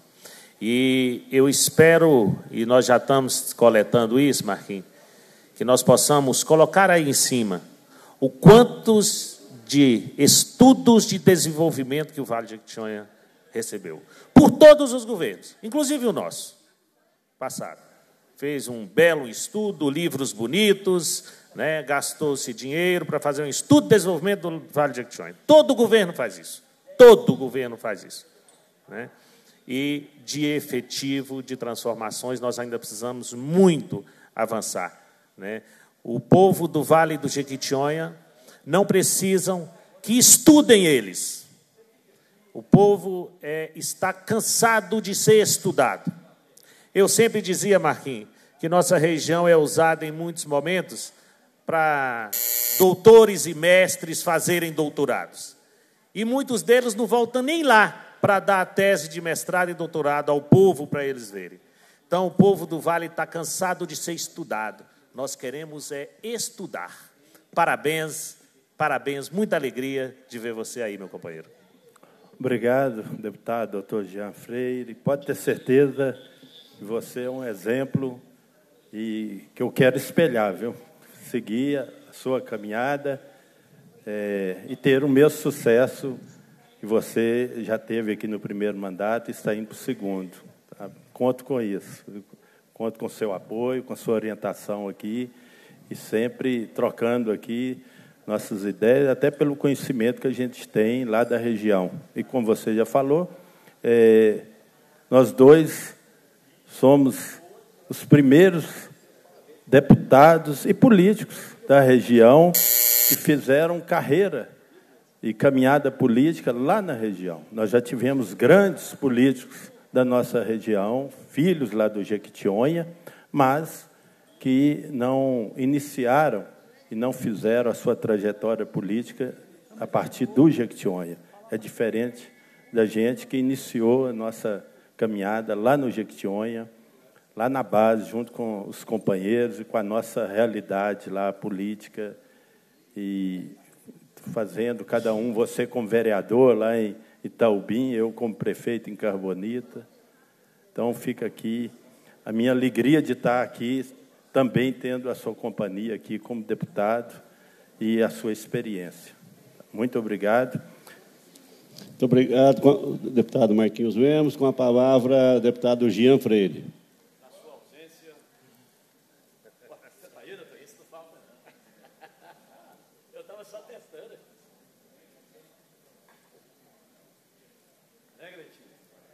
E eu espero, e nós já estamos coletando isso, Marquinhos, que nós possamos colocar aí em cima o quantos de estudos de desenvolvimento que o Vale de Jequitinhonha recebeu. Por todos os governos, inclusive o nosso, passado. Fez um belo estudo, livros bonitos, né, gastou-se dinheiro para fazer um estudo de desenvolvimento do Vale de Jequitinhonha. Todo governo faz isso. Todo governo faz isso. Né? E de efetivo, de transformações, nós ainda precisamos muito avançar. Né? O povo do Vale do Jequitinhonha não precisam que estudem eles. O povo está cansado de ser estudado. Eu sempre dizia, Marquinhos, que nossa região é usada em muitos momentos para doutores e mestres fazerem doutorados. E muitos deles não voltam nem lá para dar a tese de mestrado e doutorado ao povo para eles verem. Então, o povo do Vale está cansado de ser estudado. Nós queremos estudar. Parabéns, parabéns, muita alegria de ver você aí, meu companheiro. Obrigado, deputado doutor Jean Freire. Pode ter certeza que você é um exemplo e que eu quero espelhar, viu? Seguir a sua caminhada e ter o mesmo sucesso que você já teve aqui no primeiro mandato e está indo para o segundo. Tá? Conto com isso. Conto com o seu apoio, com a sua orientação aqui e sempre trocando aqui nossas ideias, até pelo conhecimento que a gente tem lá da região. E como você já falou, nós dois somos os primeiros deputados e políticos da região que fizeram carreira e caminhada política lá na região. Nós já tivemos grandes políticos da nossa região, filhos lá do Jequitinhonha, mas que não iniciaram e não fizeram a sua trajetória política a partir do Jequitinhonha. É diferente da gente que iniciou a nossa caminhada lá no Jequitinhonha, lá na base, junto com os companheiros e com a nossa realidade lá política, e fazendo cada um, você como vereador lá em Itaubim, eu como prefeito em Carbonita. Então, fica aqui a minha alegria de estar aqui também tendo a sua companhia aqui como deputado e a sua experiência. Muito obrigado. Muito obrigado, deputado Marquinhos Lemos. Com a palavra, deputado Jean Freire. Na sua ausência... Isso não falta, não. Eu estava só testando. Né, Gretinho?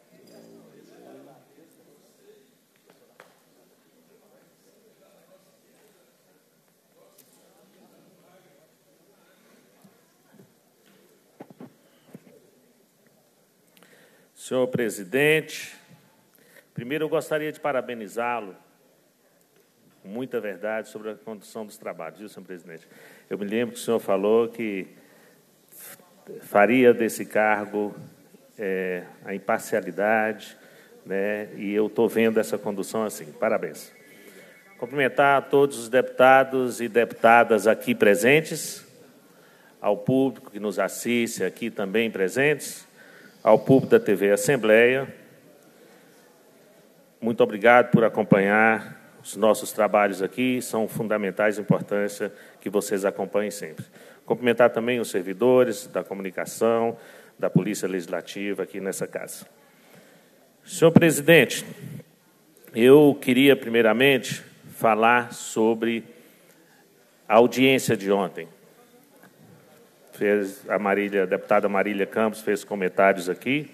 Senhor presidente, primeiro eu gostaria de parabenizá-lo, com muita verdade, sobre a condução dos trabalhos, viu, senhor presidente? Eu me lembro que o senhor falou que faria desse cargo a imparcialidade, né, e eu estou vendo essa condução assim. Parabéns. Cumprimentar a todos os deputados e deputadas aqui presentes, ao público que nos assiste aqui também presentes, ao público da TV Assembleia. Muito obrigado por acompanhar os nossos trabalhos aqui, são fundamentais de importância que vocês acompanhem sempre. Cumprimentar também os servidores da comunicação, da Polícia Legislativa aqui nessa casa. Senhor presidente, eu queria, primeiramente, falar sobre a audiência de ontem. A deputada Marília Campos fez comentários aqui.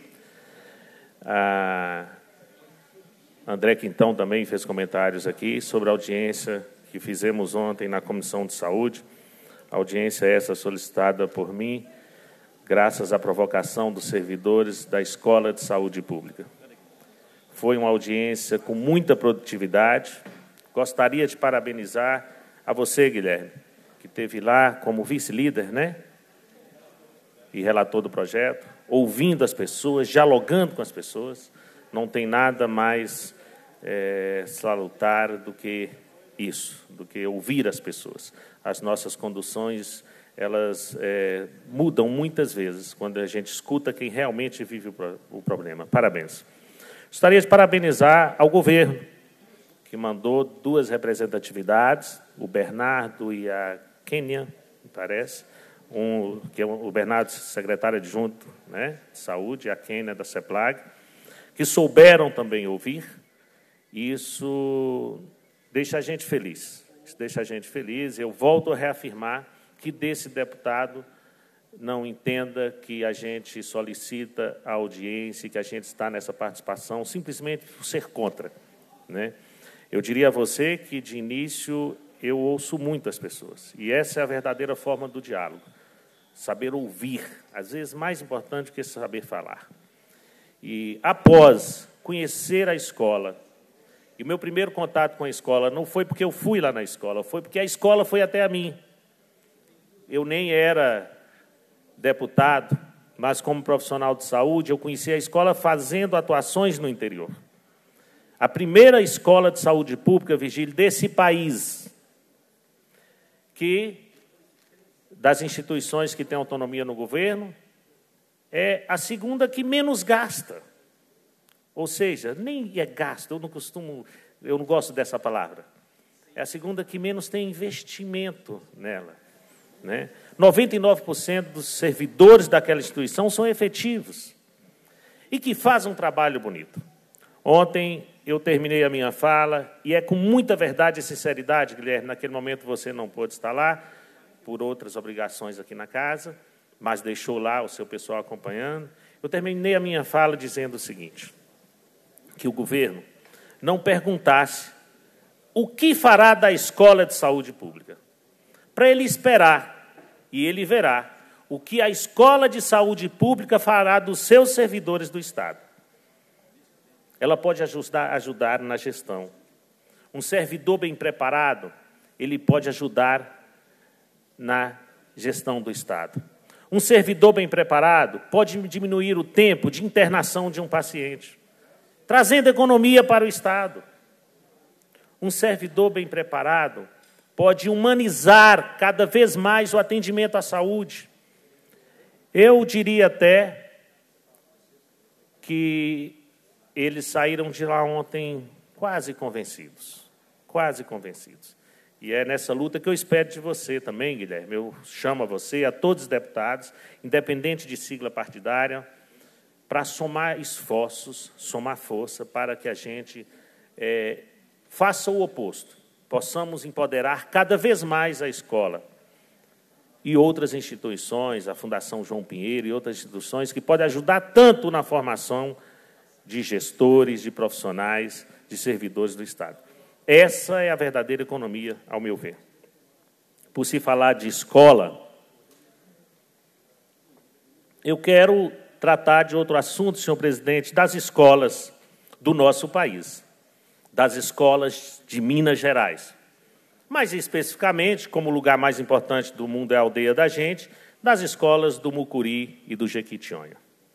A André Quintão também fez comentários aqui sobre a audiência que fizemos ontem na Comissão de Saúde. A audiência essa solicitada por mim, graças à provocação dos servidores da Escola de Saúde Pública. Foi uma audiência com muita produtividade. Gostaria de parabenizar a você, Guilherme, que esteve lá como vice-líder, né? E relator do projeto, ouvindo as pessoas, dialogando com as pessoas. Não tem nada mais salutar do que isso, do que ouvir as pessoas. As nossas conduções, elas mudam muitas vezes quando a gente escuta quem realmente vive o problema. Parabéns. Gostaria de parabenizar ao governo, que mandou 2 representatividades, o Bernardo e a Kênia, me parece, que é o Bernardo, secretário adjunto, né, de saúde, e a Kênia da CEPLAG, que souberam também ouvir. Isso deixa a gente feliz. Isso deixa a gente feliz. Eu volto a reafirmar que desse deputado não entenda que a gente solicita a audiência e que a gente está nessa participação simplesmente por ser contra, né? Eu diria a você que, de início, eu ouço muito as pessoas. E essa é a verdadeira forma do diálogo. Saber ouvir, às vezes mais importante que saber falar. E, após conhecer a escola, e o meu primeiro contato com a escola não foi porque eu fui lá na escola, foi porque a escola foi até a mim. Eu nem era deputado, mas como profissional de saúde, eu conheci a escola fazendo atuações no interior. A primeira escola de saúde pública, Virgílio, desse país, que, das instituições que têm autonomia no governo, é a segunda que menos gasta. Ou seja, nem é gasto, eu não gosto dessa palavra. É a segunda que menos tem investimento nela, né? 99% dos servidores daquela instituição são efetivos e que fazem um trabalho bonito. Ontem eu terminei a minha fala, e é com muita verdade e sinceridade, Guilherme, naquele momento você não pôde estar lá, por outras obrigações aqui na casa, mas deixou lá o seu pessoal acompanhando. Eu terminei a minha fala dizendo o seguinte, que o governo não perguntasse o que fará da Escola de Saúde Pública, para ele esperar, e ele verá o que a Escola de Saúde Pública fará dos seus servidores do Estado. Ela pode ajudar na gestão. Um servidor bem preparado, ele pode ajudar na gestão do Estado. Um servidor bem preparado pode diminuir o tempo de internação de um paciente, trazendo economia para o Estado. Um servidor bem preparado pode humanizar cada vez mais o atendimento à saúde. Eu diria até que eles saíram de lá ontem quase convencidos. quase convencidos. E é nessa luta que eu espero de você também, Guilherme. Eu chamo a você, a todos os deputados, independente de sigla partidária, para somar esforços, somar força, para que a gente faça o oposto. Possamos empoderar cada vez mais a escola e outras instituições, a Fundação João Pinheiro e outras instituições que podem ajudar tanto na formação de gestores, de profissionais, de servidores do Estado. Essa é a verdadeira economia, ao meu ver. Por se falar de escola, eu quero tratar de outro assunto, senhor presidente, das escolas do nosso país, das escolas de Minas Gerais. Mais especificamente, como o lugar mais importante do mundo é a aldeia da gente, das escolas do Mucuri e do Jequitinhonha.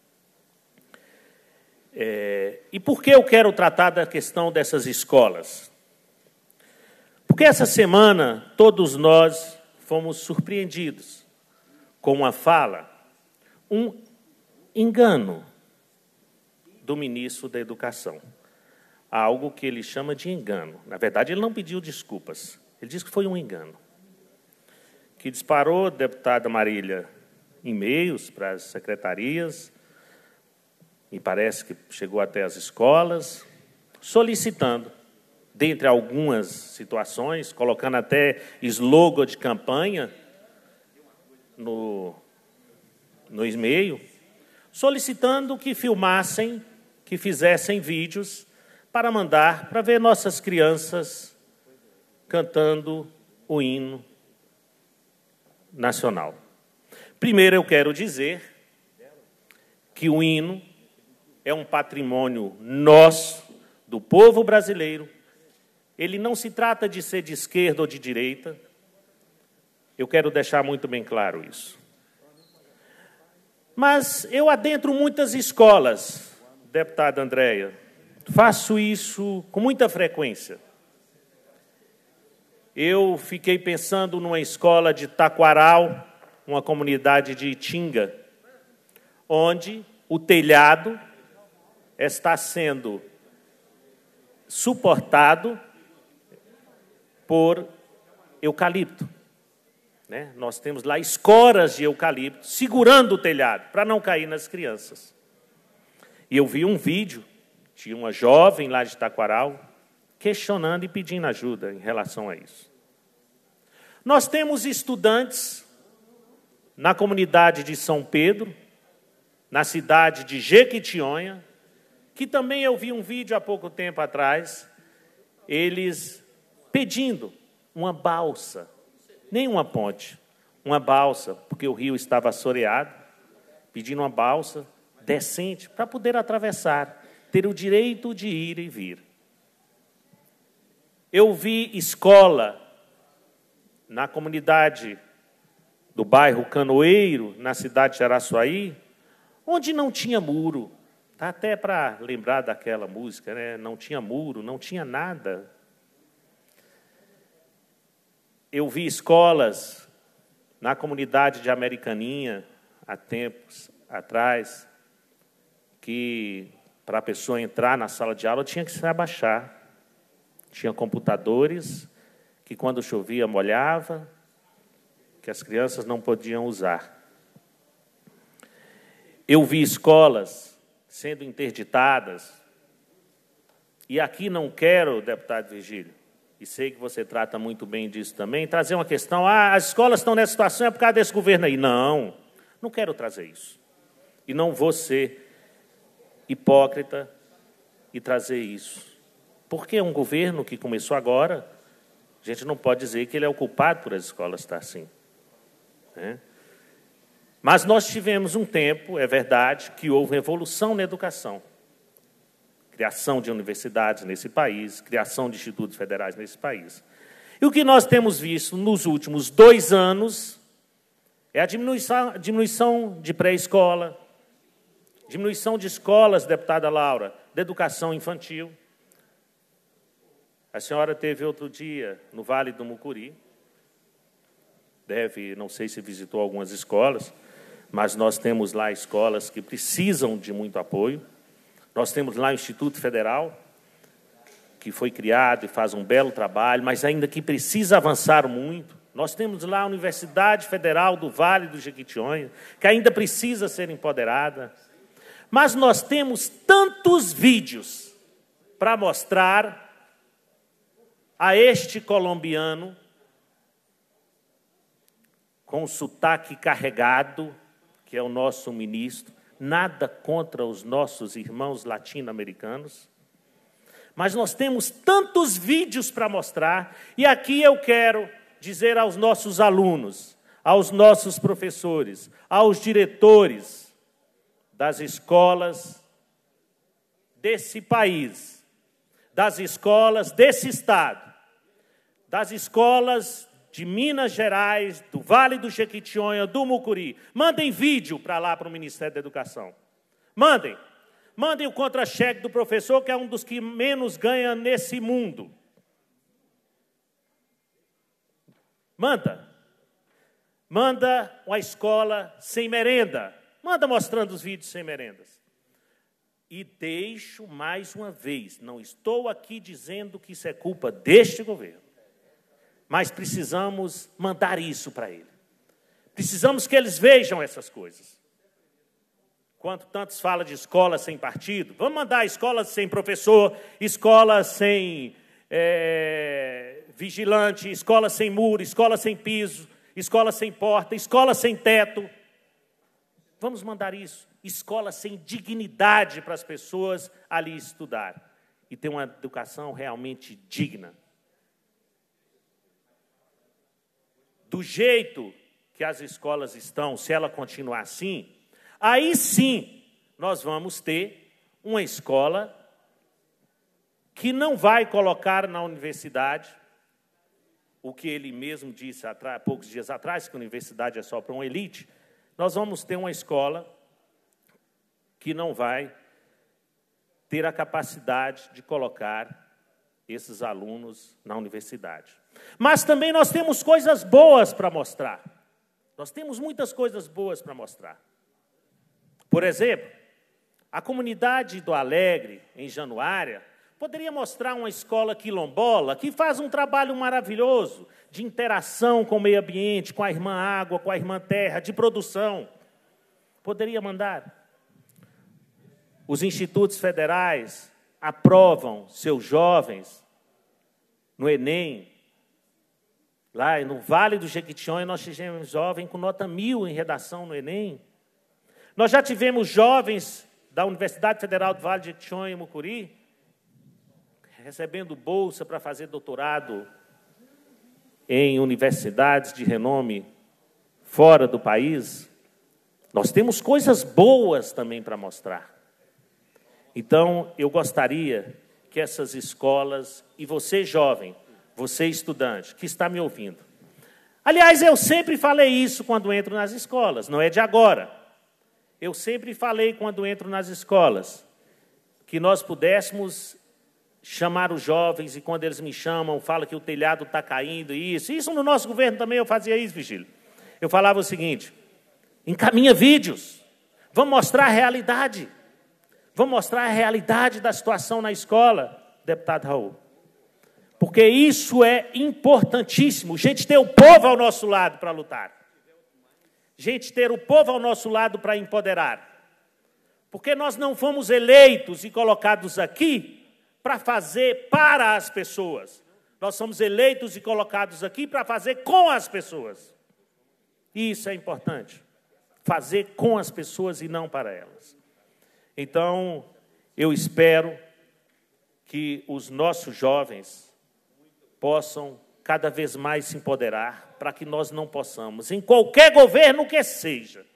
E por que eu quero tratar da questão dessas escolas? Porque essa semana todos nós fomos surpreendidos com uma fala, um engano do ministro da Educação. Algo que ele chama de engano. Na verdade, ele não pediu desculpas. Ele disse que foi um engano. Que disparou a deputada Marília e-mails para as secretarias, e parece que chegou até as escolas, solicitando, dentre algumas situações, colocando até slogan de campanha no e-mail, solicitando que filmassem, que fizessem vídeos para mandar para ver nossas crianças cantando o hino nacional. Primeiro, eu quero dizer que o hino é um patrimônio nosso, do povo brasileiro. Ele não se trata de ser de esquerda ou de direita. Eu quero deixar muito bem claro isso. Mas eu adentro muitas escolas, deputada Andréia. Faço isso com muita frequência. Eu fiquei pensando numa escola de Taquaral, uma comunidade de Itinga, onde o telhado está sendo suportado por eucalipto. Nós temos lá escoras de eucalipto segurando o telhado para não cair nas crianças. E eu vi um vídeo de uma jovem lá de Taquaral questionando e pedindo ajuda em relação a isso. Nós temos estudantes na comunidade de São Pedro, na cidade de Jequitinhonha, que também eu vi um vídeo há pouco tempo atrás, eles pedindo uma balsa, nem uma ponte, uma balsa, porque o rio estava assoreado, pedindo uma balsa decente para poder atravessar, ter o direito de ir e vir. Eu vi escola na comunidade do bairro Canoeiro, na cidade de Araçuaí, onde não tinha muro. Tá até para lembrar daquela música, né? Não tinha muro, não tinha nada. Eu vi escolas na comunidade de Americaninha, há tempos atrás, que para a pessoa entrar na sala de aula tinha que se abaixar. Tinha computadores que, quando chovia, molhava, que as crianças não podiam usar. Eu vi escolas sendo interditadas, e aqui não quero, deputado Virgílio, e sei que você trata muito bem disso também, trazer uma questão, as escolas estão nessa situação, é por causa desse governo aí. Não, não quero trazer isso. E não vou ser hipócrita e trazer isso. Porque é um governo que começou agora, a gente não pode dizer que ele é o culpado por as escolas estar assim. Mas nós tivemos um tempo, é verdade, que houve evolução na educação. Criação de universidades nesse país, criação de institutos federais nesse país. E o que nós temos visto nos últimos 2 anos é a diminuição de pré-escola, diminuição de escolas, deputada Laura, de educação infantil. A senhora teve outro dia no Vale do Mucuri, não sei se visitou algumas escolas, mas nós temos lá escolas que precisam de muito apoio. Nós temos lá o Instituto Federal, que foi criado e faz um belo trabalho, mas ainda que precisa avançar muito. Nós temos lá a Universidade Federal do Vale do Jequitinhonha, que ainda precisa ser empoderada. Mas nós temos tantos vídeos para mostrar a este colombiano com o sotaque carregado, que é o nosso ministro, nada contra os nossos irmãos latino-americanos, mas nós temos tantos vídeos para mostrar, e aqui eu quero dizer aos nossos alunos, aos nossos professores, aos diretores das escolas desse país, das escolas desse estado, das escolas de Minas Gerais, do Vale do Jequitinhonha, do Mucuri. Mandem vídeo para lá, para o Ministério da Educação. Mandem. Mandem o contra-cheque do professor, que é um dos que menos ganha nesse mundo. Manda. Manda uma escola sem merenda. Manda mostrando os vídeos sem merendas. E deixo mais uma vez, não estou aqui dizendo que isso é culpa deste governo, mas precisamos mandar isso para ele. Precisamos que eles vejam essas coisas. Quanto tantos falam de escola sem partido, vamos mandar escolas sem professor, escola sem vigilante, escola sem muro, escola sem piso, escola sem porta, escola sem teto. Vamos mandar isso. Escola sem dignidade para as pessoas ali estudar e ter uma educação realmente digna. Do jeito que as escolas estão, se ela continuar assim, aí sim nós vamos ter uma escola que não vai colocar na universidade o que ele mesmo disse há poucos dias atrás, que a universidade é só para uma elite. Nós vamos ter uma escola que não vai ter a capacidade de colocar esses alunos na universidade. Mas também nós temos coisas boas para mostrar. Nós temos muitas coisas boas para mostrar. Por exemplo, a comunidade do Alegre, em Januária, poderia mostrar uma escola quilombola que faz um trabalho maravilhoso de interação com o meio ambiente, com a irmã água, com a irmã terra, de produção. Poderia mandar. Os institutos federais aprovam seus jovens no Enem. Lá no Vale do Jequitinhonha, nós tivemos jovem com nota 1000 em redação no Enem. Nós já tivemos jovens da Universidade Federal do Vale do Jequitinhonha e Mucuri recebendo bolsa para fazer doutorado em universidades de renome fora do país. Nós temos coisas boas também para mostrar. Então, eu gostaria que essas escolas, e você jovem, você estudante, que está me ouvindo. Aliás, eu sempre falei isso quando entro nas escolas, não é de agora. Eu sempre falei quando entro nas escolas, que nós pudéssemos chamar os jovens, e quando eles me chamam, falam que o telhado está caindo, isso no nosso governo também eu fazia isso, Vigílio. Eu falava o seguinte, encaminha vídeos, vamos mostrar a realidade. Vamos mostrar a realidade da situação na escola, deputado Raul. Porque isso é importantíssimo. Gente ter o povo ao nosso lado para lutar. Gente ter o povo ao nosso lado para empoderar. Porque nós não fomos eleitos e colocados aqui para fazer para as pessoas. Nós somos eleitos e colocados aqui para fazer com as pessoas. E isso é importante. Fazer com as pessoas e não para elas. Então, eu espero que os nossos jovens possam cada vez mais se empoderar para que nós não possamos, em qualquer governo que seja,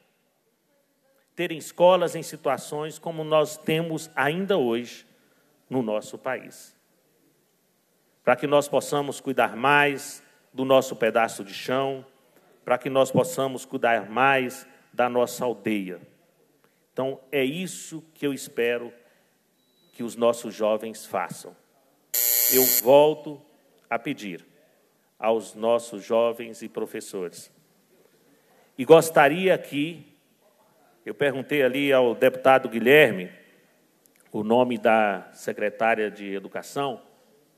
ter escolas em situações como nós temos ainda hoje no nosso país. Para que nós possamos cuidar mais do nosso pedaço de chão, para que nós possamos cuidar mais da nossa aldeia. Então, é isso que eu espero que os nossos jovens façam. Eu volto a pedir aos nossos jovens e professores. E gostaria aqui, eu perguntei ali ao deputado Guilherme, o nome da secretária de Educação,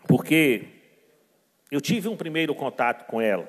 porque eu tive um primeiro contato com ela.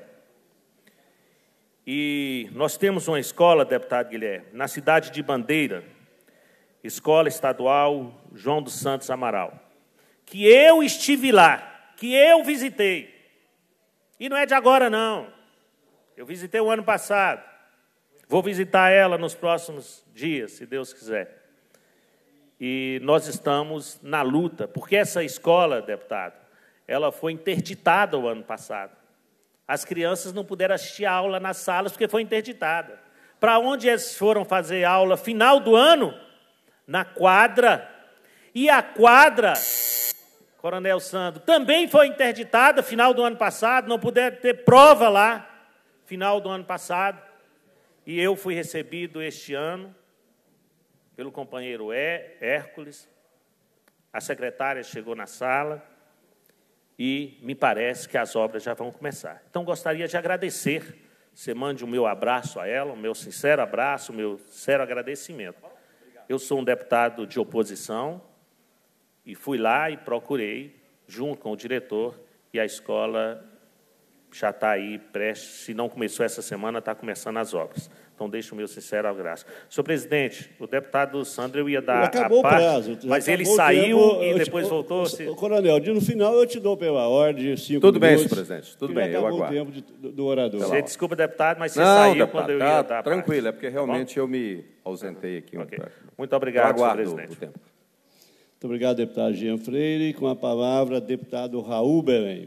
E nós temos uma escola, deputado Guilherme, na cidade de Bandeira, Escola Estadual João dos Santos Amaral, que eu estive lá, que eu visitei. E não é de agora, não. Eu visitei o ano passado. Vou visitar ela nos próximos dias, se Deus quiser. E nós estamos na luta, porque essa escola, deputado, ela foi interditada o ano passado. As crianças não puderam assistir a aula nas salas porque foi interditada. Para onde eles foram fazer aula final do ano? Na quadra. E a quadra, Coronel Sandro, também foi interditada final do ano passado, não puderam ter prova lá, final do ano passado. E eu fui recebido este ano pelo companheiro Hércules. A secretária chegou na sala e me parece que as obras já vão começar. Então, gostaria de agradecer. Você mande o meu abraço a ela, o meu sincero abraço, o meu sincero agradecimento. Eu sou um deputado de oposição e fui lá e procurei, junto com o diretor, e a escola já está aí, prestes, se não começou essa semana, está começando as obras. Então, deixo o meu sincero abraço. Senhor presidente, o deputado Sandro, eu ia dar acabou a parte, o prazo, mas ele saiu e depois voltou. Coronel, no final eu te dou pela ordem 5 Tudo bem, minutos, senhor presidente, tudo bem, eu aguardo. Acabou o tempo do orador. Você desculpa, deputado, mas você Não, saiu deputado, quando eu ia dar a parte. tranquilo, é porque realmente eu me ausentei aqui. Okay. Muito obrigado, eu aguardo senhor presidente. o tempo. Muito obrigado, deputado Jean Freire. Com a palavra, deputado Raul Belém.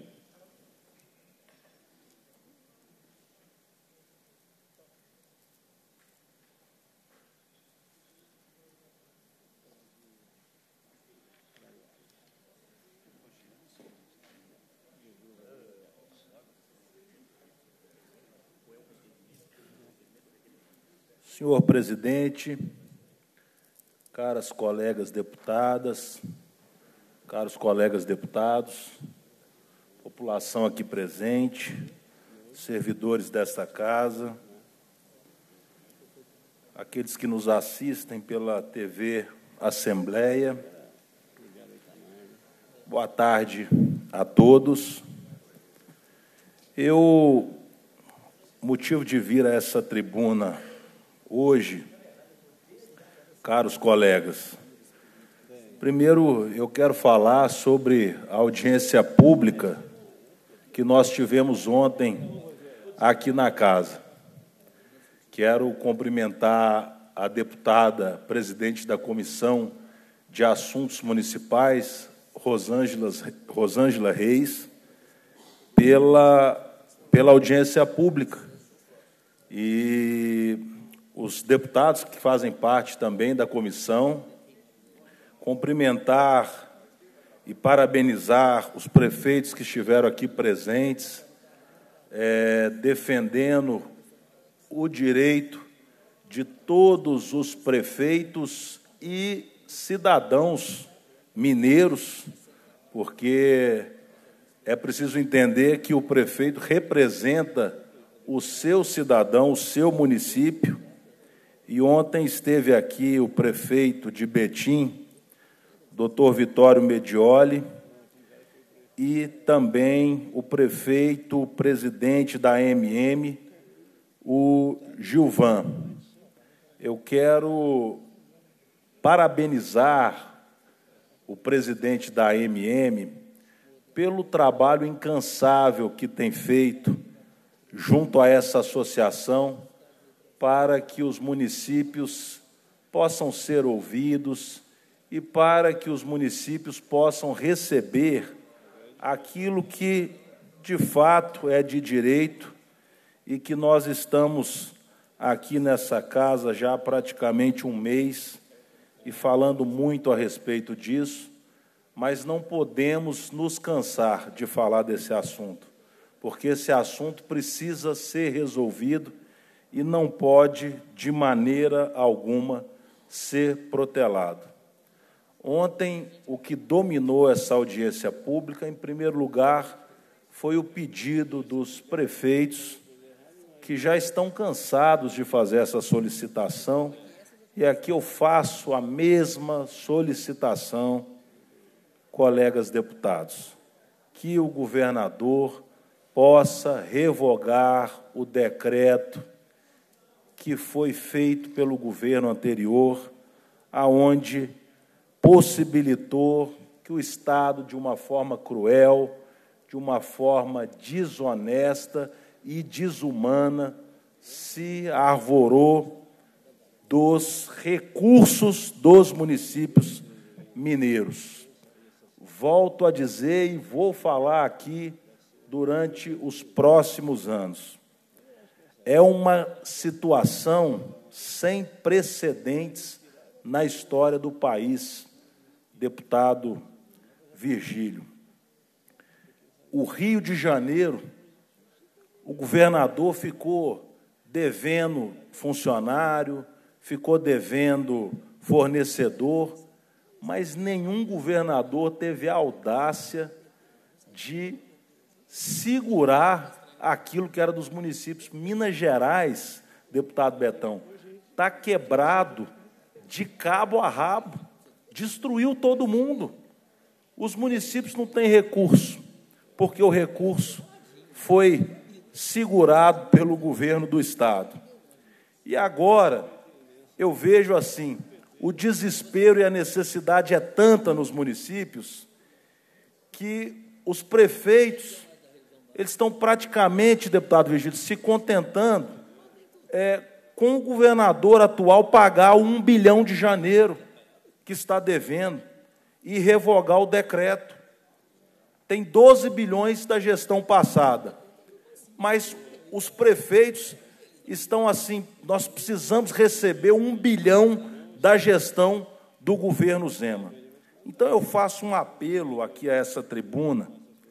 Senhor presidente, caras colegas deputadas, caros colegas deputados, população aqui presente, servidores desta casa, aqueles que nos assistem pela TV Assembleia, boa tarde a todos. Motivo de vir a essa tribuna hoje, caros colegas, primeiro eu quero falar sobre a audiência pública que nós tivemos ontem aqui na casa. Quero cumprimentar a deputada presidente da Comissão de Assuntos Municipais, Rosângela Reis, pela audiência pública. E os deputados que fazem parte também da comissão, cumprimentar e parabenizar os prefeitos que estiveram aqui presentes, defendendo o direito de todos os prefeitos e cidadãos mineiros, porque é preciso entender que o prefeito representa o seu cidadão, o seu município. E ontem esteve aqui o prefeito de Betim, doutor Vitório Medioli, e também o prefeito, o presidente da AMM, o Gilvan. Eu quero parabenizar o presidente da AMM pelo trabalho incansável que tem feito junto a essa associação, para que os municípios possam ser ouvidos e para que os municípios possam receber aquilo que, de fato, é de direito e que nós estamos aqui nessa casa já há praticamente um mês e falando muito a respeito disso, mas não podemos nos cansar de falar desse assunto, porque esse assunto precisa ser resolvido e não pode, de maneira alguma, ser protelado. Ontem, o que dominou essa audiência pública, em primeiro lugar, foi o pedido dos prefeitos, que já estão cansados de fazer essa solicitação, e aqui eu faço a mesma solicitação, colegas deputados. que o governador possa revogar o decreto que foi feito pelo governo anterior, aonde possibilitou que o Estado, de uma forma cruel, de uma forma desonesta e desumana, se arvorou dos recursos dos municípios mineiros. Volto a dizer e vou falar aqui durante os próximos anos. É uma situação sem precedentes na história do país, deputado Virgílio. O Rio de Janeiro, o governador ficou devendo funcionário, ficou devendo fornecedor, mas nenhum governador teve a audácia de segurar aquilo que era dos municípios. Minas Gerais, deputado Betão, está quebrado de cabo a rabo, destruiu todo mundo. Os municípios não têm recurso, porque o recurso foi segurado pelo governo do Estado. E agora, eu vejo assim, o desespero e a necessidade é tanta nos municípios que os prefeitos, eles estão praticamente, deputado Virgílio, se contentando com o governador atual pagar o 1 bilhão de janeiro que está devendo e revogar o decreto. Tem 12 bilhões da gestão passada, mas os prefeitos estão assim, nós precisamos receber 1 bilhão da gestão do governo Zema. Então, eu faço um apelo aqui a essa tribuna,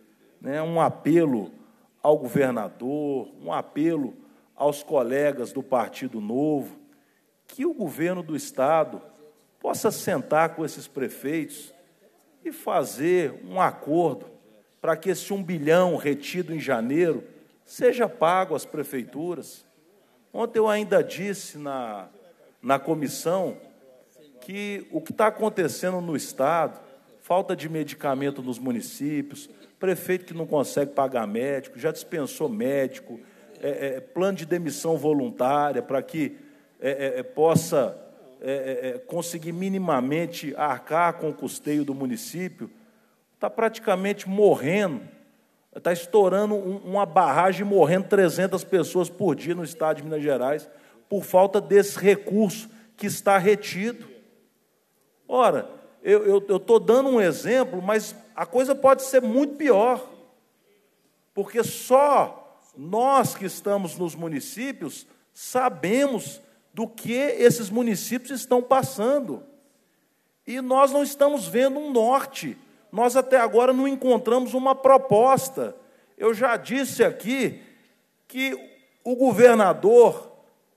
um apelo ao governador, um apelo aos colegas do Partido Novo, que o governo do Estado possa sentar com esses prefeitos e fazer um acordo para que esse 1 bilhão retido em janeiro seja pago às prefeituras. Ontem eu ainda disse na comissão que o que está acontecendo no Estado, falta de medicamento nos municípios, prefeito que não consegue pagar médico, já dispensou médico, plano de demissão voluntária para que possa conseguir minimamente arcar com o custeio do município, está praticamente morrendo, está estourando uma barragem, morrendo 300 pessoas por dia no estado de Minas Gerais, por falta desse recurso que está retido. Ora, eu estou dando um exemplo, mas a coisa pode ser muito pior, porque só nós que estamos nos municípios sabemos do que esses municípios estão passando. E nós não estamos vendo um norte. Nós até agora não encontramos uma proposta. Eu já disse aqui que o governador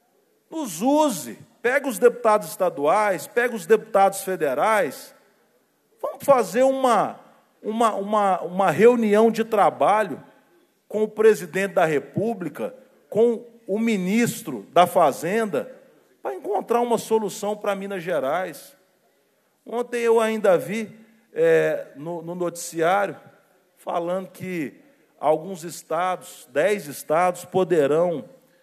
nos use, pega os deputados estaduais, pega os deputados federais, vamos fazer uma reunião de trabalho com o presidente da República, com o ministro da Fazenda, para encontrar uma solução para Minas Gerais. Ontem eu ainda vi no noticiário falando que alguns estados, 10 estados, poderão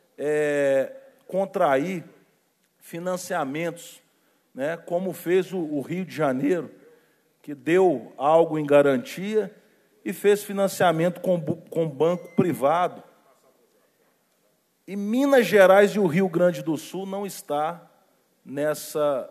contrair financiamentos, como fez o Rio de Janeiro, que deu algo em garantia e fez financiamento com banco privado. E Minas Gerais e o Rio Grande do Sul não está nessa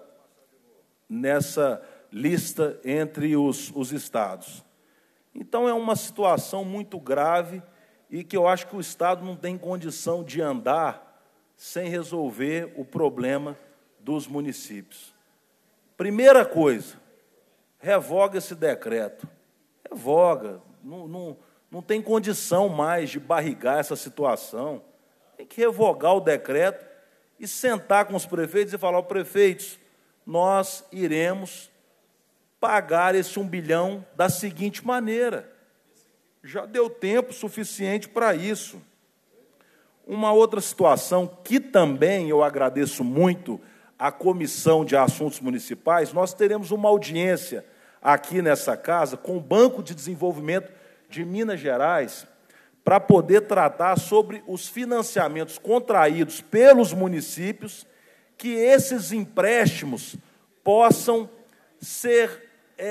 lista entre os estados. Então, é uma situação muito grave e que eu acho que o Estado não tem condição de andar sem resolver o problema dos municípios. Primeira coisa, revoga esse decreto. Revoga. Não tem condição mais de barrigar essa situação. Tem que revogar o decreto e sentar com os prefeitos e falar: prefeitos, nós iremos pagar esse 1 bilhão da seguinte maneira. Já deu tempo suficiente para isso. Uma outra situação que também eu agradeço muito à Comissão de Assuntos Municipais, nós teremos uma audiência aqui nessa casa com o Banco de Desenvolvimento de Minas Gerais para poder tratar sobre os financiamentos contraídos pelos municípios, que esses empréstimos possam ser...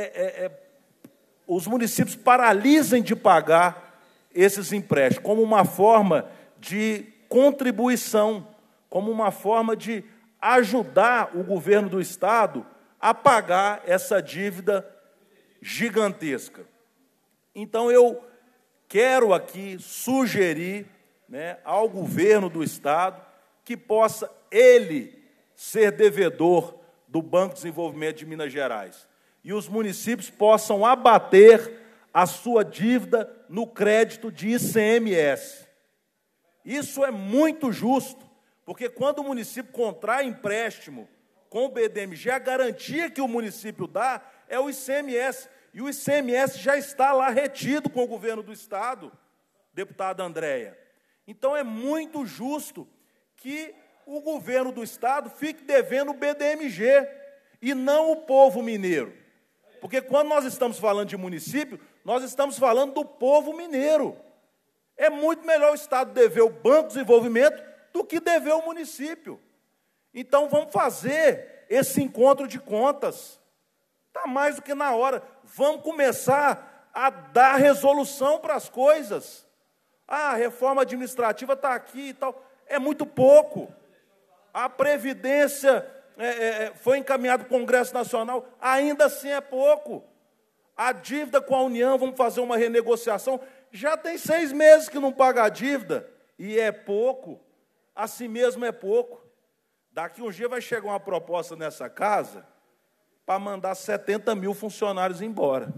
os municípios paralisem de pagar esses empréstimos, como uma forma de contribuição, como uma forma de ajudar o governo do Estado a pagar essa dívida gigantesca. Então, eu quero aqui sugerir, né, ao governo do Estado que possa ele ser devedor do Banco de Desenvolvimento de Minas Gerais e os municípios possam abater a sua dívida no crédito de ICMS. Isso é muito justo, porque quando o município contrai empréstimo com o BDMG, a garantia que o município dá é o ICMS, e o ICMS já está lá retido com o governo do Estado, deputada Andréia. Então, é muito justo que o governo do Estado fique devendo o BDMG e não o povo mineiro. Porque quando nós estamos falando de município, nós estamos falando do povo mineiro. É muito melhor o Estado dever o Banco de Desenvolvimento do que dever o município. Então, vamos fazer esse encontro de contas. Está mais do que na hora. Vamos começar a dar resolução para as coisas. A reforma administrativa está aqui e tal. É muito pouco. A Previdência foi encaminhada para o Congresso Nacional, ainda assim é pouco. A dívida com a União, vamos fazer uma renegociação, já tem 6 meses que não paga a dívida, e é pouco, assim mesmo é pouco. Daqui um dia vai chegar uma proposta nessa casa para mandar 70 mil funcionários embora.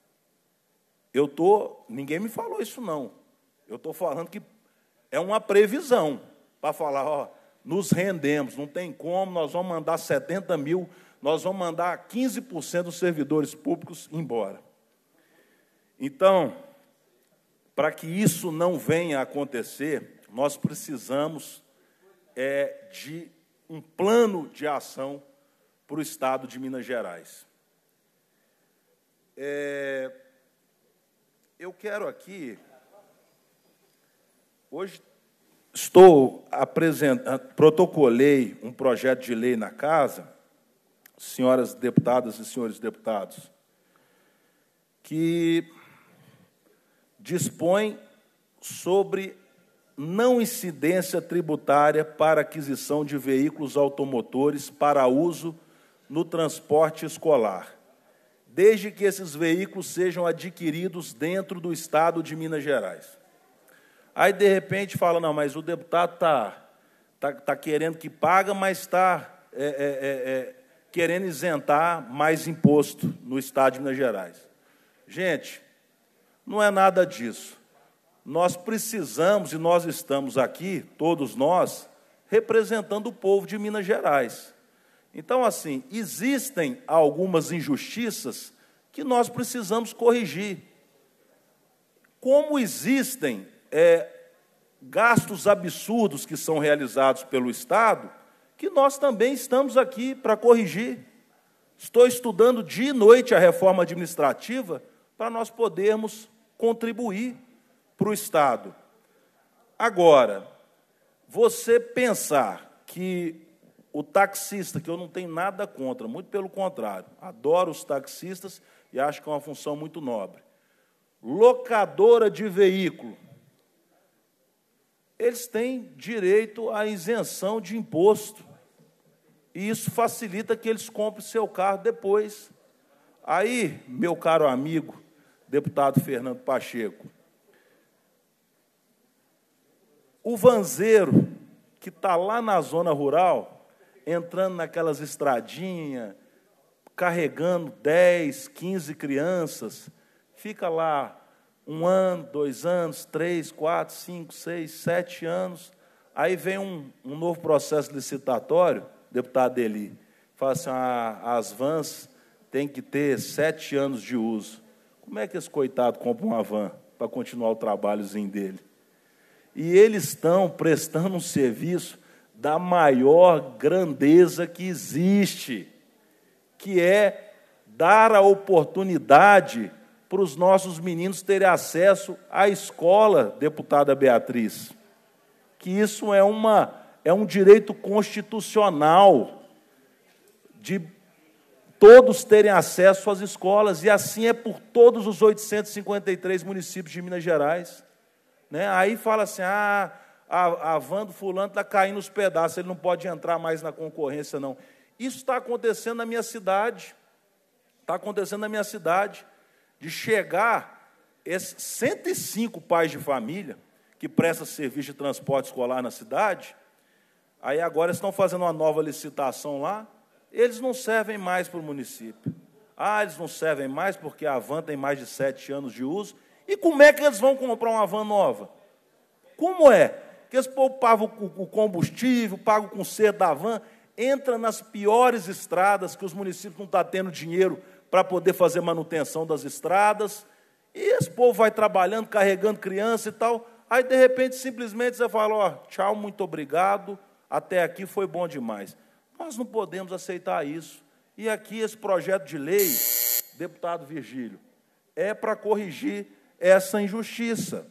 Ninguém me falou isso, não. Eu estou falando que é uma previsão, para falar, ó, nos rendemos, não tem como, nós vamos mandar 70 mil, nós vamos mandar 15% dos servidores públicos embora. Então, para que isso não venha a acontecer, nós precisamos de um plano de ação para o Estado de Minas Gerais. Eu quero aqui, hoje, protocolei um projeto de lei na casa, senhoras deputadas e senhores deputados, que dispõe sobre não incidência tributária para aquisição de veículos automotores para uso no transporte escolar, desde que esses veículos sejam adquiridos dentro do Estado de Minas Gerais. Aí, de repente, fala, não, mas o deputado tá querendo que paga, mas está querendo isentar mais imposto no Estado de Minas Gerais. Gente, não é nada disso. Nós precisamos, e nós estamos aqui, todos nós, representando o povo de Minas Gerais. Então, assim, existem algumas injustiças que nós precisamos corrigir. Como existem gastos absurdos que são realizados pelo Estado, que nós também estamos aqui para corrigir. Estou estudando dia e noite a reforma administrativa para nós podermos contribuir para o Estado. Agora, você pensar que o taxista, que eu não tenho nada contra, muito pelo contrário, adoro os taxistas e acho que é uma função muito nobre. Locadora de veículo, eles têm direito à isenção de imposto, e isso facilita que eles comprem seu carro depois. Aí, meu caro amigo, deputado Fernando Pacheco, o vanzeiro que está lá na zona rural, entrando naquelas estradinhas, carregando 10, 15 crianças, fica lá 1 ano, 2 anos, 3, 4, 5, 6, 7 anos, aí vem um novo processo licitatório, deputado Eli, fala assim, as vans têm que ter 7 anos de uso. Como é que esse coitado compra uma van para continuar o trabalhozinho dele? E eles estão prestando um serviço da maior grandeza que existe, que é dar a oportunidade para os nossos meninos terem acesso à escola, deputada Beatriz, que isso é um direito constitucional de todos terem acesso às escolas, e assim é por todos os 853 municípios de Minas Gerais. Né? Aí fala assim, a van do fulano está caindo nos pedaços, ele não pode entrar mais na concorrência, não. Isso está acontecendo na minha cidade. Está acontecendo na minha cidade, de chegar esses 105 pais de família que prestam serviço de transporte escolar na cidade, aí agora estão fazendo uma nova licitação lá, eles não servem mais para o município. Eles não servem mais porque a van tem mais de 7 anos de uso. E como é que eles vão comprar uma van nova? Como é? Porque esse povo paga o combustível, paga o conserto da van, entra nas piores estradas, que os municípios não estão tendo dinheiro para poder fazer manutenção das estradas, e esse povo vai trabalhando, carregando criança e tal, aí, de repente, simplesmente você fala, tchau, muito obrigado, até aqui foi bom demais. Nós não podemos aceitar isso. E aqui esse projeto de lei, deputado Virgílio, é para corrigir essa injustiça.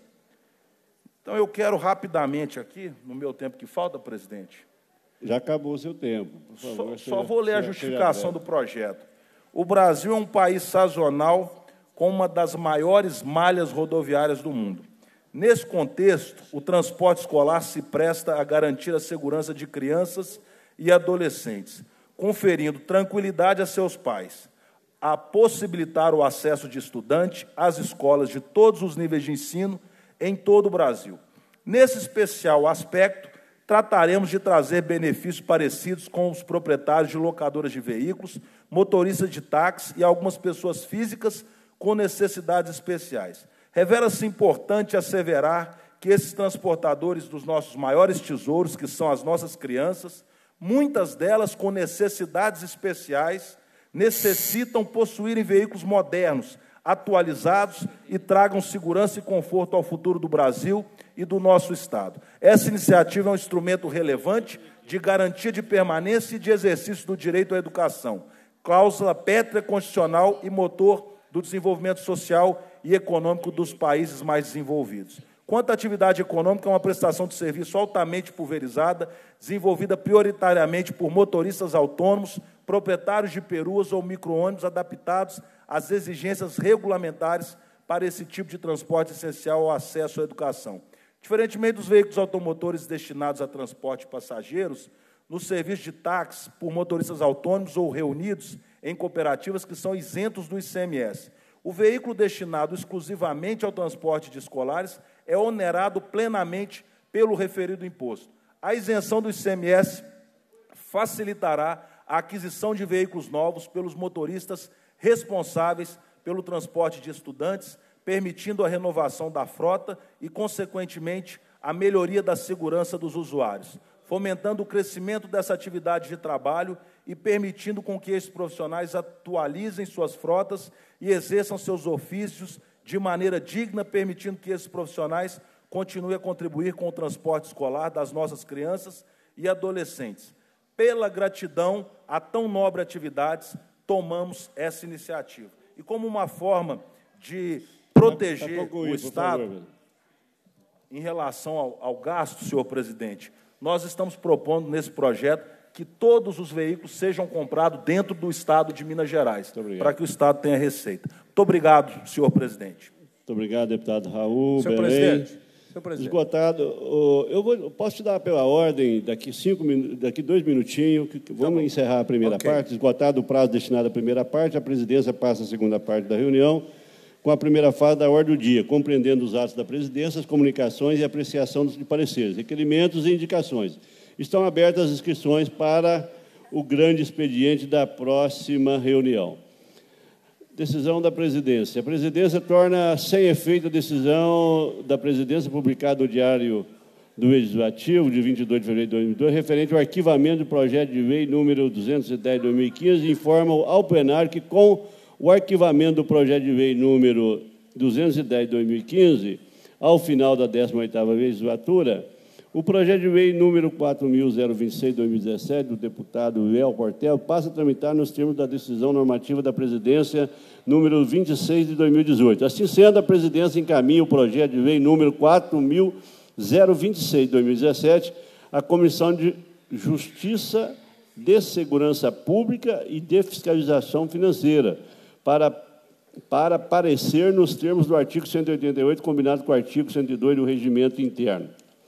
Então, eu quero rapidamente aqui, no meu tempo que falta, presidente. Já acabou o seu tempo. Por favor, só vou ler a justificação do projeto. O Brasil é um país sazonal com uma das maiores malhas rodoviárias do mundo. Nesse contexto, o transporte escolar se presta a garantir a segurança de crianças e adolescentes, conferindo tranquilidade a seus pais, a possibilitar o acesso de estudante às escolas de todos os níveis de ensino em todo o Brasil. Nesse especial aspecto, trataremos de trazer benefícios parecidos com os proprietários de locadoras de veículos, motoristas de táxi e algumas pessoas físicas com necessidades especiais. Revela-se importante asseverar que esses transportadores dos nossos maiores tesouros, que são as nossas crianças, muitas delas com necessidades especiais, necessitam possuírem veículos modernos, atualizados e tragam segurança e conforto ao futuro do Brasil e do nosso Estado. Essa iniciativa é um instrumento relevante de garantia de permanência e de exercício do direito à educação, cláusula pétrea constitucional e motor do desenvolvimento social e econômico dos países mais desenvolvidos. Quanto à atividade econômica, é uma prestação de serviço altamente pulverizada, desenvolvida prioritariamente por motoristas autônomos, proprietários de peruas ou micro-ônibus adaptados às exigências regulamentares para esse tipo de transporte essencial ao acesso à educação. Diferentemente dos veículos automotores destinados a transporte de passageiros, no serviço de táxi por motoristas autônomos ou reunidos em cooperativas que são isentos do ICMS. O veículo destinado exclusivamente ao transporte de escolares é onerado plenamente pelo referido imposto. A isenção do ICMS facilitará a aquisição de veículos novos pelos motoristas responsáveis pelo transporte de estudantes, permitindo a renovação da frota e, consequentemente, a melhoria da segurança dos usuários, fomentando o crescimento dessa atividade de trabalho e permitindo com que esses profissionais atualizem suas frotas e exerçam seus ofícios de maneira digna, permitindo que esses profissionais continuem a contribuir com o transporte escolar das nossas crianças e adolescentes. Pela gratidão a tão nobre atividades, tomamos essa iniciativa. E como uma forma de proteger o Estado em relação ao gasto, senhor presidente, nós estamos propondo nesse projeto que todos os veículos sejam comprados dentro do Estado de Minas Gerais, para que o Estado tenha receita. Muito obrigado, senhor presidente. Muito obrigado, deputado Raul. Senhor Belém. presidente. Senhor presidente. Esgotado. Eu posso te dar pela ordem, daqui 2 minutinhos, vamos encerrar a primeira parte. Esgotado o prazo destinado à primeira parte, a presidência passa a segunda parte da reunião, com a primeira fase da ordem do dia, compreendendo os atos da presidência, as comunicações e apreciação de pareceres, requerimentos e indicações. Estão abertas as inscrições para o grande expediente da próxima reunião. Decisão da presidência. A presidência torna sem efeito a decisão da presidência publicada no Diário do Legislativo, de 22 de fevereiro de 2002, referente ao arquivamento do projeto de lei número 210/2015, e informa ao plenário que, com o arquivamento do projeto de lei número 210/2015, ao final da 18ª legislatura, O projeto de lei número 4.026/2017, do deputado Léo Portela, passa a tramitar nos termos da decisão normativa da Presidência número 26 de 2018. Assim sendo, a Presidência encaminha o projeto de lei número 4.026/2017 à Comissão de Justiça, de Segurança Pública e de Fiscalização Financeira, para parecer nos termos do artigo 188, combinado com o artigo 102 do Regimento Interno.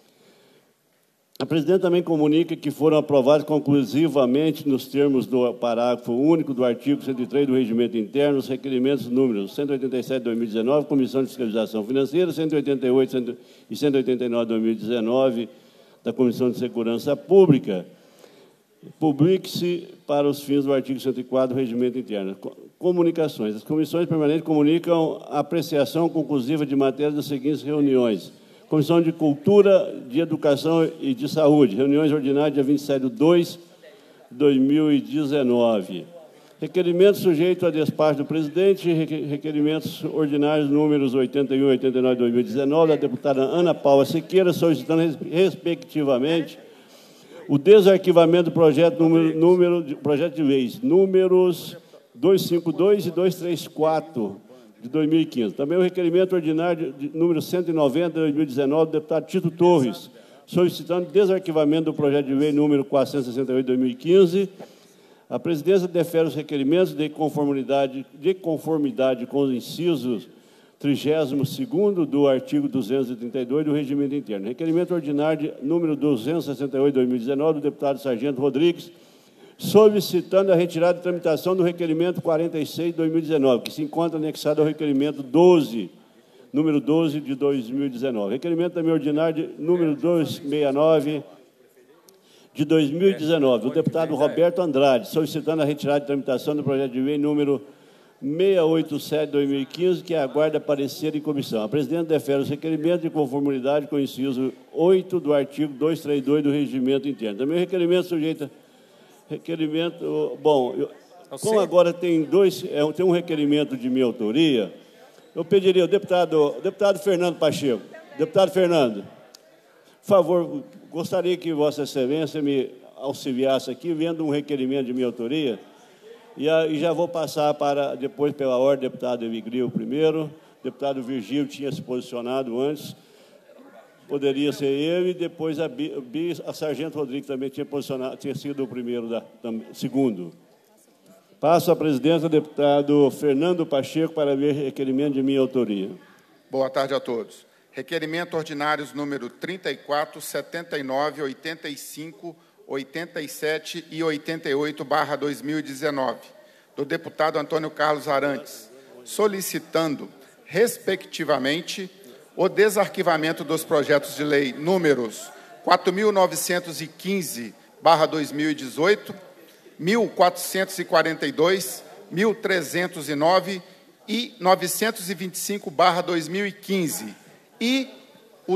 A Presidente também comunica que foram aprovados conclusivamente, nos termos do parágrafo único do artigo 103 do Regimento Interno, os requerimentos números 187 de 2019, Comissão de Fiscalização Financeira, 188 e 189 de 2019, da Comissão de Segurança Pública. Publique-se para os fins do artigo 104 do Regimento Interno. Comunicações. As comissões permanentes comunicam a apreciação conclusiva de matérias das seguintes reuniões. Comissão de Cultura, de Educação e de Saúde, reuniões ordinárias dia 27/2 de 2019. Requerimentos sujeitos a despacho do presidente, requerimentos ordinários números 81 e 89 de 2019, da deputada Ana Paula Siqueira, solicitando, respectivamente, o desarquivamento do projeto projeto de leis números 252 e 234 de 2015. Também o requerimento ordinário número 190 de 2019 do deputado Tito Torres, solicitando desarquivamento do projeto de lei número 468 de 2015. A Presidência defere os requerimentos de conformidade com os incisos 32º do artigo 232 do Regimento Interno. Requerimento ordinário número 268 de 2019 do deputado Sargento Rodrigues, solicitando a retirada de tramitação do requerimento 46 de 2019, que se encontra anexado ao requerimento 12, número 12 de 2019. Requerimento também ordinário número 269 de 2019, do deputado Roberto Andrade, solicitando a retirada de tramitação do projeto de lei número 687 de 2015, que aguarda parecer em comissão. A Presidente defere os requerimentos de conformidade com o inciso 8 do artigo 232 do Regimento Interno. Também o requerimento sujeito como agora tem tem um requerimento de minha autoria, eu pediria ao deputado Fernando Pacheco. Deputado Fernando, por favor, gostaria que Vossa Excelência me auxiliasse aqui, vendo um requerimento de minha autoria, e já vou passar para, depois, pela ordem, deputado Evigril primeiro, deputado Virgílio tinha se posicionado antes, poderia ser ele, e depois a Sargento Rodrigues também tinha sido o primeiro, segundo. Passo a presidência ao deputado Fernando Pacheco para ver requerimento de minha autoria. Boa tarde a todos. Requerimento ordinários número 34, 79, 85, 87 e 88/2019, do deputado Antônio Carlos Arantes, solicitando, respectivamente, o desarquivamento dos projetos de lei números 4.915/2018, 1.442, 1.309 e 925/2015 e o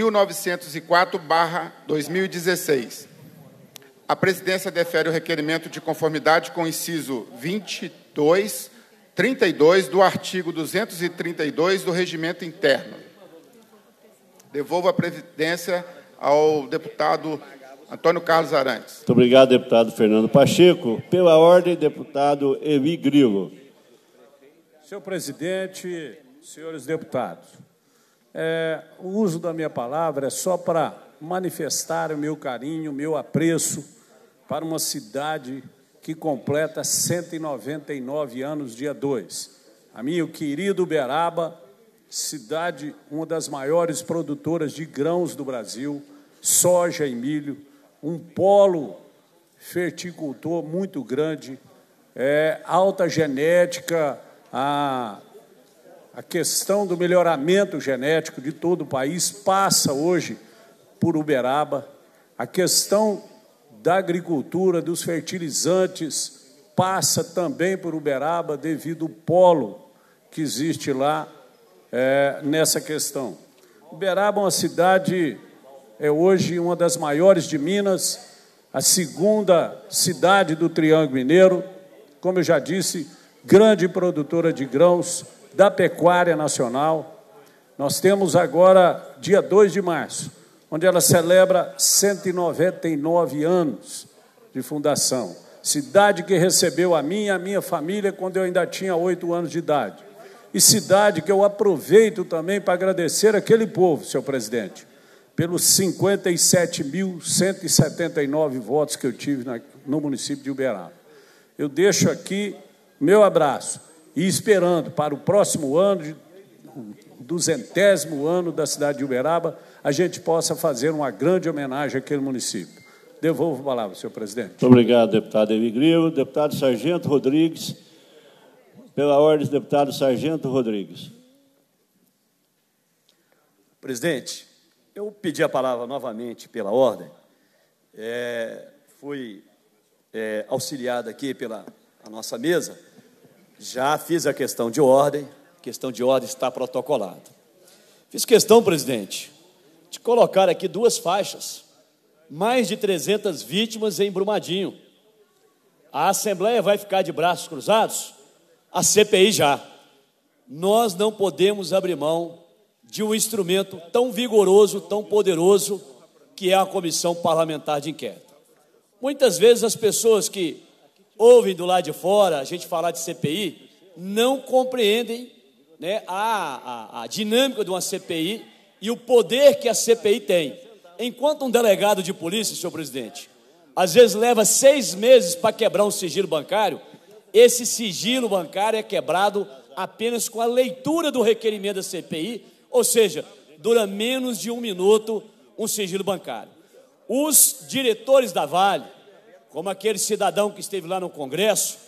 3.904/2016. A Presidência defere o requerimento de conformidade com o inciso 22, 32 do artigo 232 do Regimento Interno. Devolvo a presidência ao deputado Antônio Carlos Arantes. Muito obrigado, deputado Fernando Pacheco. Pela ordem, deputado Evi Grilo. Senhor presidente, senhores deputados, o uso da minha palavra é só para manifestar o meu carinho, o meu apreço para uma cidade que completa 199 anos, dia 2. A minha querida Uberaba, cidade, uma das maiores produtoras de grãos do Brasil, soja e milho, um polo ferticultor muito grande, alta genética, a questão do melhoramento genético de todo o país passa hoje por Uberaba, a questão da agricultura, dos fertilizantes, passa também por Uberaba devido ao polo que existe lá nessa questão. Uberaba é uma cidade, hoje uma das maiores de Minas, a segunda cidade do Triângulo Mineiro, como eu já disse, grande produtora de grãos da pecuária nacional. Nós temos agora, dia 2 de março, onde ela celebra 199 anos de fundação. Cidade que recebeu a mim e a minha família quando eu ainda tinha 8 anos de idade. E cidade que eu aproveito também para agradecer aquele povo, senhor presidente, pelos 57.179 votos que eu tive no município de Uberaba. Eu deixo aqui meu abraço e esperando para o próximo ano, o 200º ano da cidade de Uberaba, a gente possa fazer uma grande homenagem àquele município. Devolvo a palavra, senhor presidente. Muito obrigado, deputado Emigril. Deputado Sargento Rodrigues. Pela ordem, deputado Sargento Rodrigues. Presidente, eu pedi a palavra novamente pela ordem. Fui auxiliado aqui pela nossa mesa. Já fiz a questão de ordem está protocolada. Fiz questão, presidente, de colocar aqui 2 faixas, mais de 300 vítimas em Brumadinho. A Assembleia vai ficar de braços cruzados? A CPI já. Nós não podemos abrir mão de um instrumento tão vigoroso, tão poderoso, que é a Comissão Parlamentar de Inquérito. Muitas vezes as pessoas que ouvem do lado de fora a gente falar de CPI não compreendem, né, a dinâmica de uma CPI e o poder que a CPI tem. Enquanto um delegado de polícia, senhor presidente, às vezes leva 6 meses para quebrar um sigilo bancário, esse sigilo bancário é quebrado apenas com a leitura do requerimento da CPI, ou seja, dura menos de 1 minuto um sigilo bancário. Os diretores da Vale, como aquele cidadão que esteve lá no Congresso,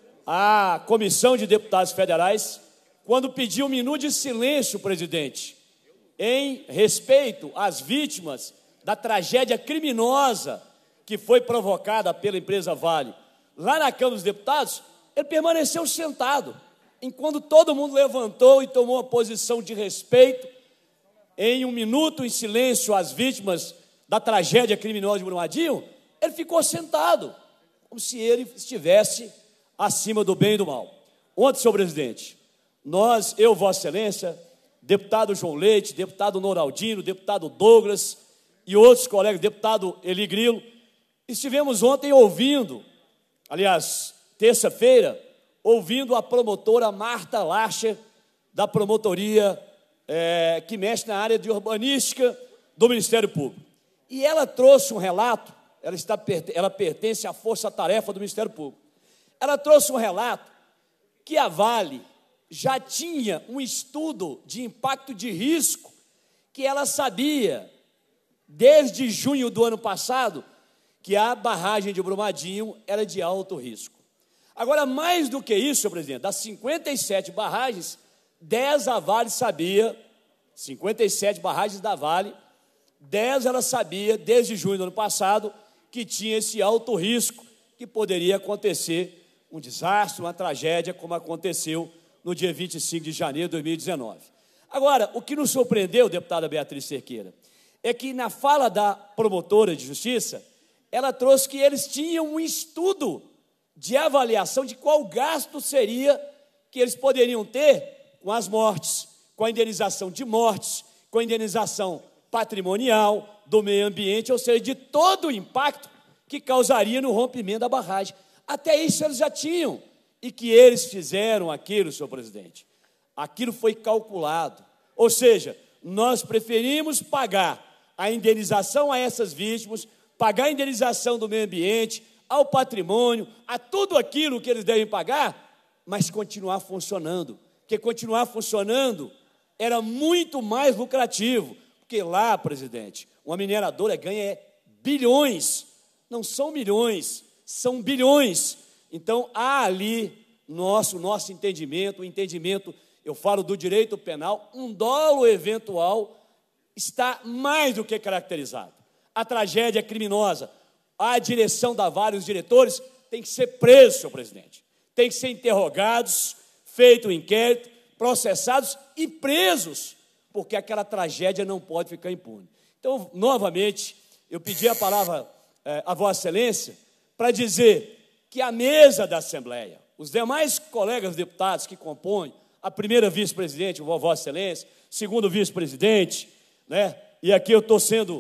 a Comissão de Deputados Federais, quando pediu 1 minuto de silêncio, presidente, em respeito às vítimas da tragédia criminosa que foi provocada pela empresa Vale, lá na Câmara dos Deputados, ele permaneceu sentado, enquanto todo mundo levantou e tomou uma posição de respeito, em 1 minuto em silêncio às vítimas da tragédia criminosa de Brumadinho, ele ficou sentado, como se ele estivesse acima do bem e do mal. Ontem, senhor presidente, eu, Vossa Excelência, deputado João Leite, deputado Noraldino, deputado Douglas e outros colegas, deputado Eli Grilo, estivemos ontem ouvindo, aliás, terça-feira, ouvindo a promotora Marta Lacher, da promotoria que mexe na área de urbanística do Ministério Público. E ela trouxe um relato, ela pertence à força-tarefa do Ministério Público. Ela trouxe um relato que a Vale já tinha um estudo de impacto de risco que ela sabia, desde junho do ano passado, que a barragem de Brumadinho era de alto risco. Agora, mais do que isso, senhor presidente, das 57 barragens, 10 a Vale sabia, 57 barragens da Vale, 10 ela sabia, desde junho do ano passado, que tinha esse alto risco, que poderia acontecer um desastre, uma tragédia, como aconteceu no dia 25 de janeiro de 2019. Agora, o que nos surpreendeu, deputada Beatriz Cerqueira, é que na fala da promotora de justiça, ela trouxe que eles tinham um estudo de avaliação de qual gasto seria que eles poderiam ter com as mortes, com a indenização de mortes, com a indenização patrimonial, do meio ambiente, ou seja, de todo o impacto que causaria no rompimento da barragem. Até isso eles já tinham. E que eles fizeram aquilo, senhor presidente. Aquilo foi calculado. Ou seja, nós preferimos pagar a indenização a essas vítimas, pagar a indenização do meio ambiente, ao patrimônio, a tudo aquilo que eles devem pagar, mas continuar funcionando. Porque continuar funcionando era muito mais lucrativo. Porque lá, presidente, uma mineradora ganha bilhões. Não são milhões, são bilhões. Então, há ali nosso entendimento, o entendimento, eu falo do direito penal, um dolo eventual está mais do que caracterizado. A tragédia criminosa, a direção da Vale, os diretores, tem que ser presos, senhor presidente. Tem que ser interrogados, feito um inquérito, processados e presos, porque aquela tragédia não pode ficar impune. Então, novamente, eu pedi a palavra a Vossa Excelência para dizer que a mesa da Assembleia, os demais colegas deputados que compõem, a primeira vice-presidente, Vossa Excelência, segundo vice-presidente, né? E aqui eu estou sendo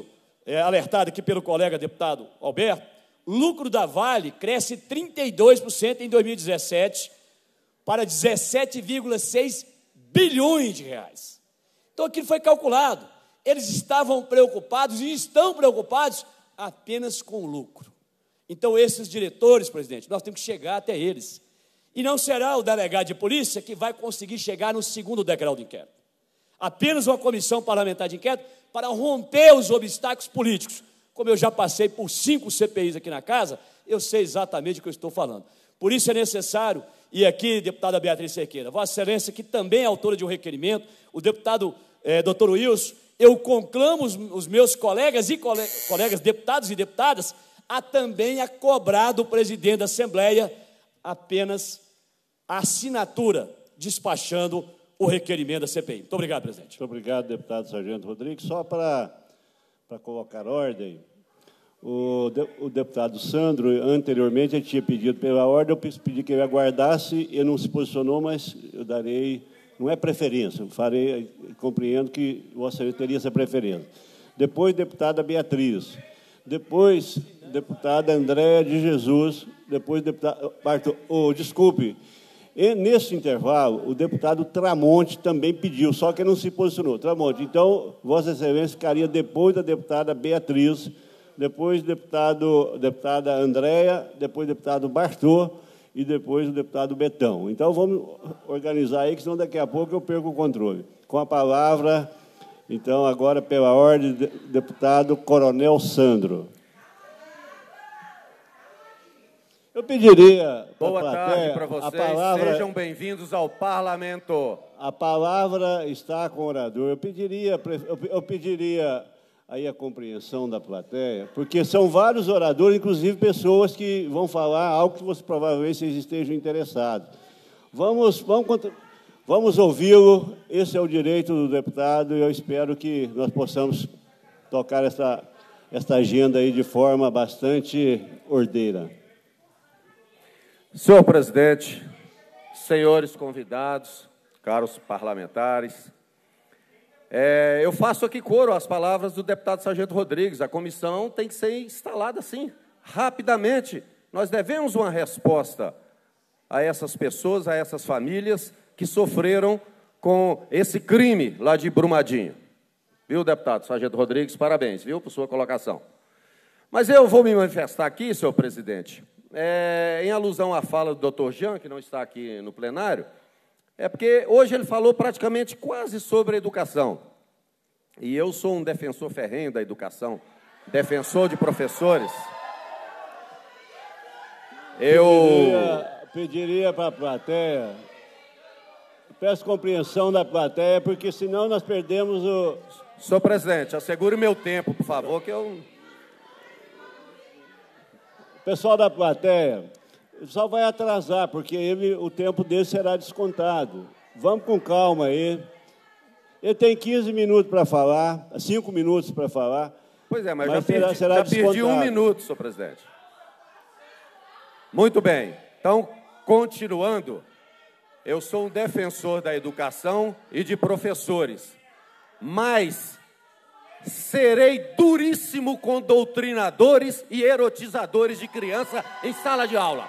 alertado aqui pelo colega deputado Alberto, lucro da Vale cresce 32% em 2017 para 17,6 bilhões de reais. Então, aquilo foi calculado. Eles estavam preocupados e estão preocupados apenas com o lucro. Então, esses diretores, presidente, nós temos que chegar até eles. E não será o delegado de polícia que vai conseguir chegar no segundo degrau de inquérito. Apenas uma comissão parlamentar de inquérito para romper os obstáculos políticos. Como eu já passei por 5 CPIs aqui na casa, eu sei exatamente o que eu estou falando. Por isso é necessário, e aqui, deputada Beatriz Cerqueira, Vossa Excelência, que também é autora de um requerimento, o deputado doutor Wilson, eu conclamo os meus colegas e colegas deputados e deputadas a também a cobrar do presidente da Assembleia apenas a assinatura, despachando o requerimento da CPI. Muito obrigado, presidente. Muito obrigado, deputado Sargento Rodrigues. Só para colocar ordem, o deputado Sandro, anteriormente, ele tinha pedido pela ordem, eu pedi que ele aguardasse, ele não se posicionou, mas eu darei, não é preferência, eu farei, compreendo que Vossa Excelência teria essa preferência. Depois, deputada Beatriz, depois, deputada Andréa de Jesus, depois, deputado desculpe, e nesse intervalo, o deputado Tramonte também pediu, só que não se posicionou. Tramonte, então, Vossa Excelência ficaria depois da deputada Beatriz, depois deputada Andréa, depois deputado Bartô e depois o deputado Betão. Então, vamos organizar aí, que senão daqui a pouco eu perco o controle. Com a palavra, então, agora, pela ordem, deputado Coronel Sandro. Eu pediria... Boa tarde para vocês, sejam bem-vindos ao Parlamento. A palavra está com o orador. Eu pediria aí a compreensão da plateia, porque são vários oradores, inclusive pessoas que vão falar algo que provavelmente vocês estejam interessados. Vamos ouvi-lo, esse é o direito do deputado, e eu espero que nós possamos tocar esta agenda aí de forma bastante ordeira. Senhor presidente, senhores convidados, caros parlamentares, eu faço aqui coro às palavras do deputado Sargento Rodrigues. A comissão tem que ser instalada assim, rapidamente. Nós devemos uma resposta a essas pessoas, a essas famílias que sofreram com esse crime lá de Brumadinho. Viu, deputado Sargento Rodrigues? Parabéns, viu, por sua colocação. Mas eu vou me manifestar aqui, senhor presidente, em alusão à fala do doutor Jean, que não está aqui no plenário, porque hoje ele falou praticamente quase sobre a educação. E eu sou um defensor ferrenho da educação, defensor de professores. Pediria para a plateia, peço compreensão da plateia, porque senão nós perdemos o... Senhor presidente, assegure meu tempo, por favor, que eu... Pessoal da plateia, só vai atrasar, porque o tempo dele será descontado. Vamos com calma aí. Ele tem 15 minutos para falar, 5 minutos para falar. Pois é, mas já perdi 1 minuto, senhor presidente. Muito bem. Então, continuando, eu sou um defensor da educação e de professores, mas serei duríssimo com doutrinadores e erotizadores de criança em sala de aula.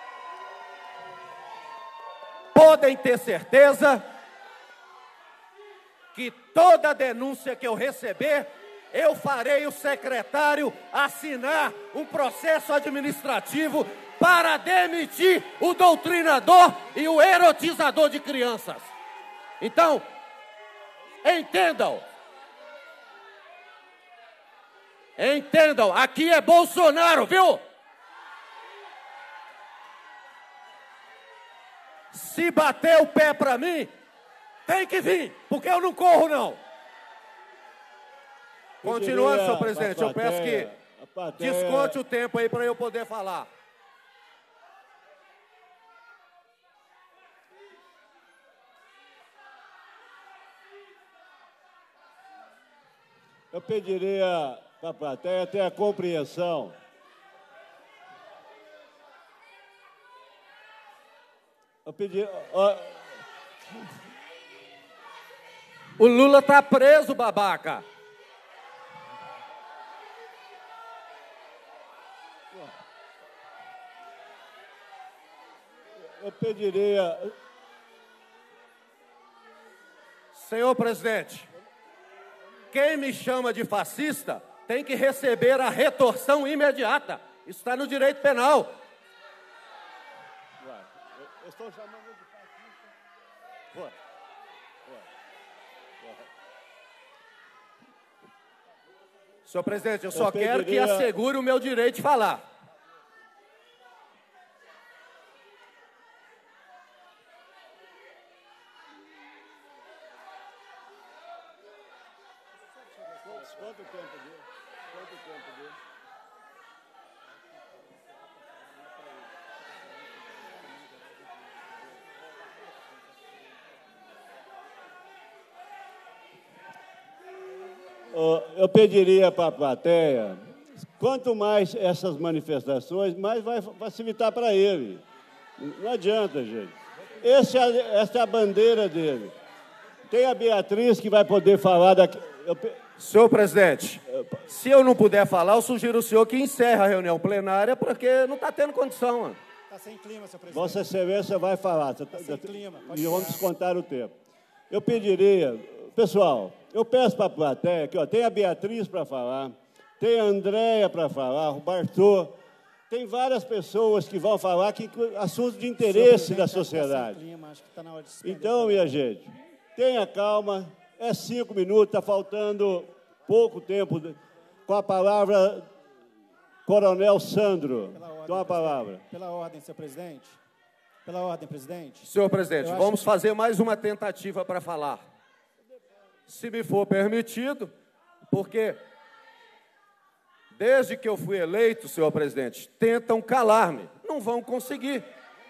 Podem ter certeza que toda denúncia que eu receber, eu farei o secretário assinar um processo administrativo para demitir o doutrinador e o erotizador de crianças. Então, entendam, aqui é Bolsonaro, viu? Se bater o pé para mim, tem que vir, porque eu não corro, não. Continuando, senhor presidente, eu peço que desconte o tempo aí para eu poder falar. Eu pediria para a plateia ter a compreensão. Eu pedi... O Lula está preso, babaca. Eu pediria... Senhor presidente, quem me chama de fascista tem que receber a retorção imediata. Isso está no direito penal. Eu estou chamando de fascista. Senhor presidente, eu só quero que assegure o meu direito de falar. Quanto tempo dele? Quanto tempo dele? Eu pediria para a plateia, quanto mais essas manifestações, mais vai facilitar para ele. Não adianta, gente. Essa é a bandeira dele. Tem a Beatriz que vai poder falar daqui. Senhor presidente, se eu não puder falar, eu sugiro ao senhor que encerre a reunião plenária, porque não está tendo condição. Mano. Está sem clima, senhor presidente. Vossa Excelência vai falar. Está sem clima. E vamos descontar o tempo. Eu pediria, pessoal, eu peço para a plateia que tem a Beatriz para falar, tem a Andréia para falar, o Bartô, tem várias pessoas que vão falar que assuntos de interesse da sociedade. Está sem clima, acho que está na hora de suspender. Então, minha gente, tenha calma. É 5 minutos, está faltando pouco tempo. Com a palavra, Coronel Sandro. Com a palavra. Pela ordem, senhor presidente. Pela ordem, presidente. Senhor presidente, vamos fazer mais uma tentativa para falar. Se me for permitido, porque desde que eu fui eleito, senhor presidente, tentam calar-me. Não vão conseguir.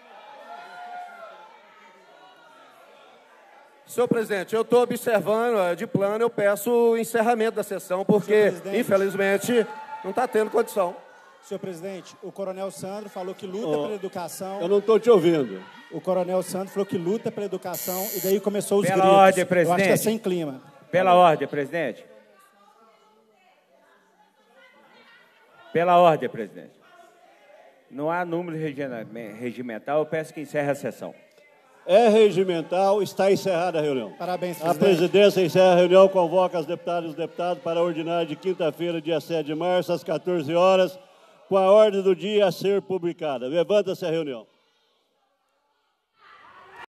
Senhor presidente, eu estou observando, de plano, eu peço o encerramento da sessão, porque, infelizmente, não está tendo condição. Senhor presidente, o Coronel Sandro falou que luta pela educação. Eu não estou te ouvindo. O Coronel Sandro falou que luta pela educação e daí começou os gritos. Pela ordem, presidente. Eu acho que é sem clima. Pela ordem, presidente. Pela ordem, presidente. Não há número regimental, eu peço que encerre a sessão. É regimental, está encerrada a reunião. Parabéns, presidente. A presidência encerra a reunião, convoca as deputadas e os deputados para a ordinária de quinta-feira, dia 7 de março, às 14 horas, com a ordem do dia a ser publicada. Levanta-se a reunião.